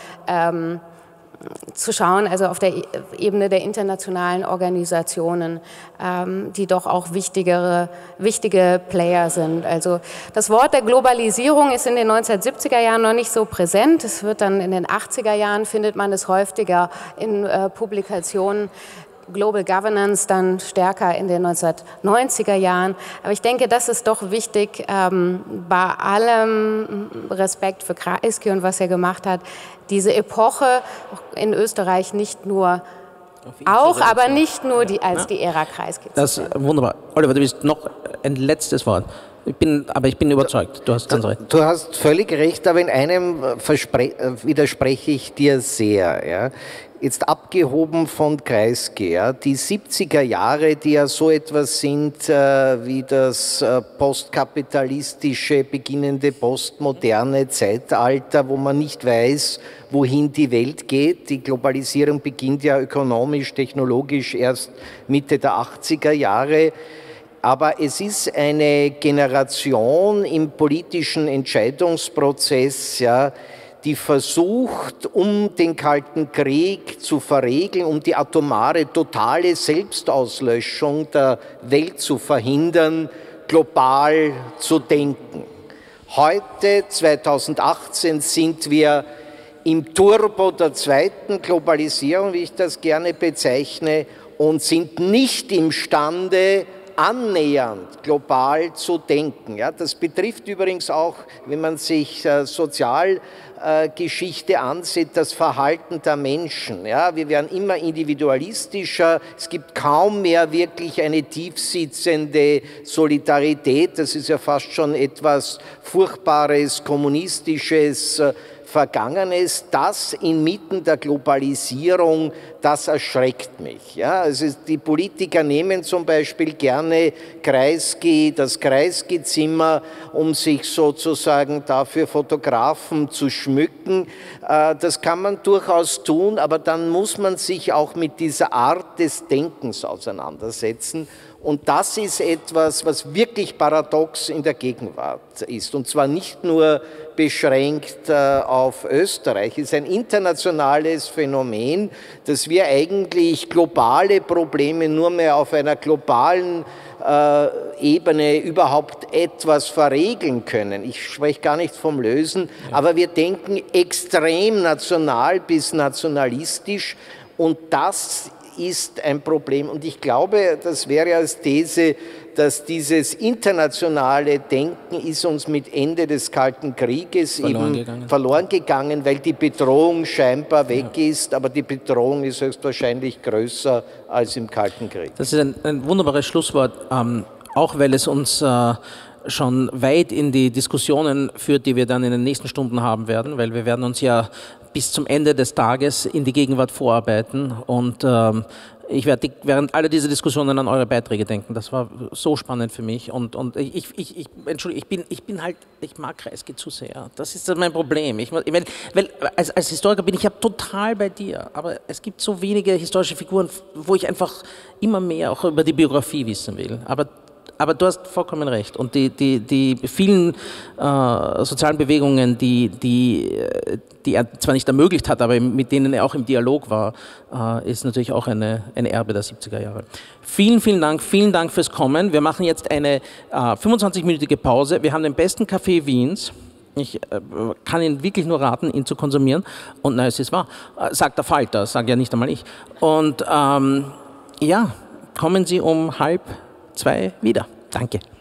zu schauen, also auf der Ebene der internationalen Organisationen, die doch auch wichtige Player sind. Also das Wort der Globalisierung ist in den 1970er Jahren noch nicht so präsent. Es wird dann in den 80er Jahren, findet man es häufiger in Publikationen. Global Governance dann stärker in den 1990er Jahren. Aber ich denke, das ist doch wichtig, bei allem Respekt für Kreisky und was er gemacht hat, diese Epoche in Österreich nicht nur auch, aber nicht nur als die Ära Kreisky. Das ist wunderbar. Oliver, du bist noch ein letztes Wort. Ich bin überzeugt, du hast ganz recht. Du hast völlig recht, aber in einem widerspreche ich dir sehr. Ja. Jetzt abgehoben von Kreisky, ja, die 70er Jahre, die ja so etwas sind wie das postkapitalistische, beginnende postmoderne Zeitalter, wo man nicht weiß, wohin die Welt geht. Die Globalisierung beginnt ja ökonomisch, technologisch erst Mitte der 80er Jahre. Aber es ist eine Generation im politischen Entscheidungsprozess, ja, die versucht, um den Kalten Krieg zu verregeln, um die atomare, totale Selbstauslöschung der Welt zu verhindern, global zu denken. Heute, 2018, sind wir im Turbo der zweiten Globalisierung, wie ich das gerne bezeichne, und sind nicht imstande, annähernd global zu denken. Ja, das betrifft übrigens auch, wenn man sich Sozialgeschichte ansieht, das Verhalten der Menschen. Ja, wir werden immer individualistischer, es gibt kaum mehr wirklich eine tiefsitzende Solidarität, das ist ja fast schon etwas Furchtbares, Kommunistisches, Vergangenes, das inmitten der Globalisierung, das erschreckt mich. Ja, also die Politiker nehmen zum Beispiel gerne Kreisky, das Kreisky-Zimmer, um sich sozusagen dafür Fotografen zu schmücken. Das kann man durchaus tun, aber dann muss man sich auch mit dieser Art des Denkens auseinandersetzen. Und das ist etwas, was wirklich paradox in der Gegenwart ist. Und zwar nicht nur beschränkt auf Österreich. Es ist ein internationales Phänomen, dass wir eigentlich globale Probleme nur mehr auf einer globalen Ebene überhaupt etwas verregeln können. Ich spreche gar nicht vom Lösen, aber wir denken extrem national bis nationalistisch und das ist ein Problem. Und ich glaube, das wäre als These, dass dieses internationale Denken ist uns mit Ende des Kalten Krieges verloren gegangen, weil die Bedrohung scheinbar weg ist, aber die Bedrohung ist höchstwahrscheinlich größer als im Kalten Krieg. Das ist ein wunderbares Schlusswort, auch weil es uns schon weit in die Diskussionen führt, die wir dann in den nächsten Stunden haben werden, weil wir werden uns ja bis zum Ende des Tages in die Gegenwart vorarbeiten und ich werde während aller dieser Diskussionen an eure Beiträge denken. Das war so spannend für mich und Entschuldigung, ich mag Kreisky zu sehr. Das ist mein Problem. Weil als Historiker bin ich ja total bei dir, aber es gibt so wenige historische Figuren, wo ich einfach immer mehr auch über die Biografie wissen will. Aber Aber du hast vollkommen recht. Und die vielen sozialen Bewegungen, die er zwar nicht ermöglicht hat, aber mit denen er auch im Dialog war, ist natürlich auch eine Erbe der 70er Jahre. Vielen, vielen Dank fürs Kommen. Wir machen jetzt eine 25-minütige Pause. Wir haben den besten Kaffee Wiens. Ich kann Ihnen wirklich nur raten, ihn zu konsumieren. Und nein, es ist wahr. Sagt der Falter, sage ja nicht einmal ich. Und ja, kommen Sie um 1:30 wieder. Danke.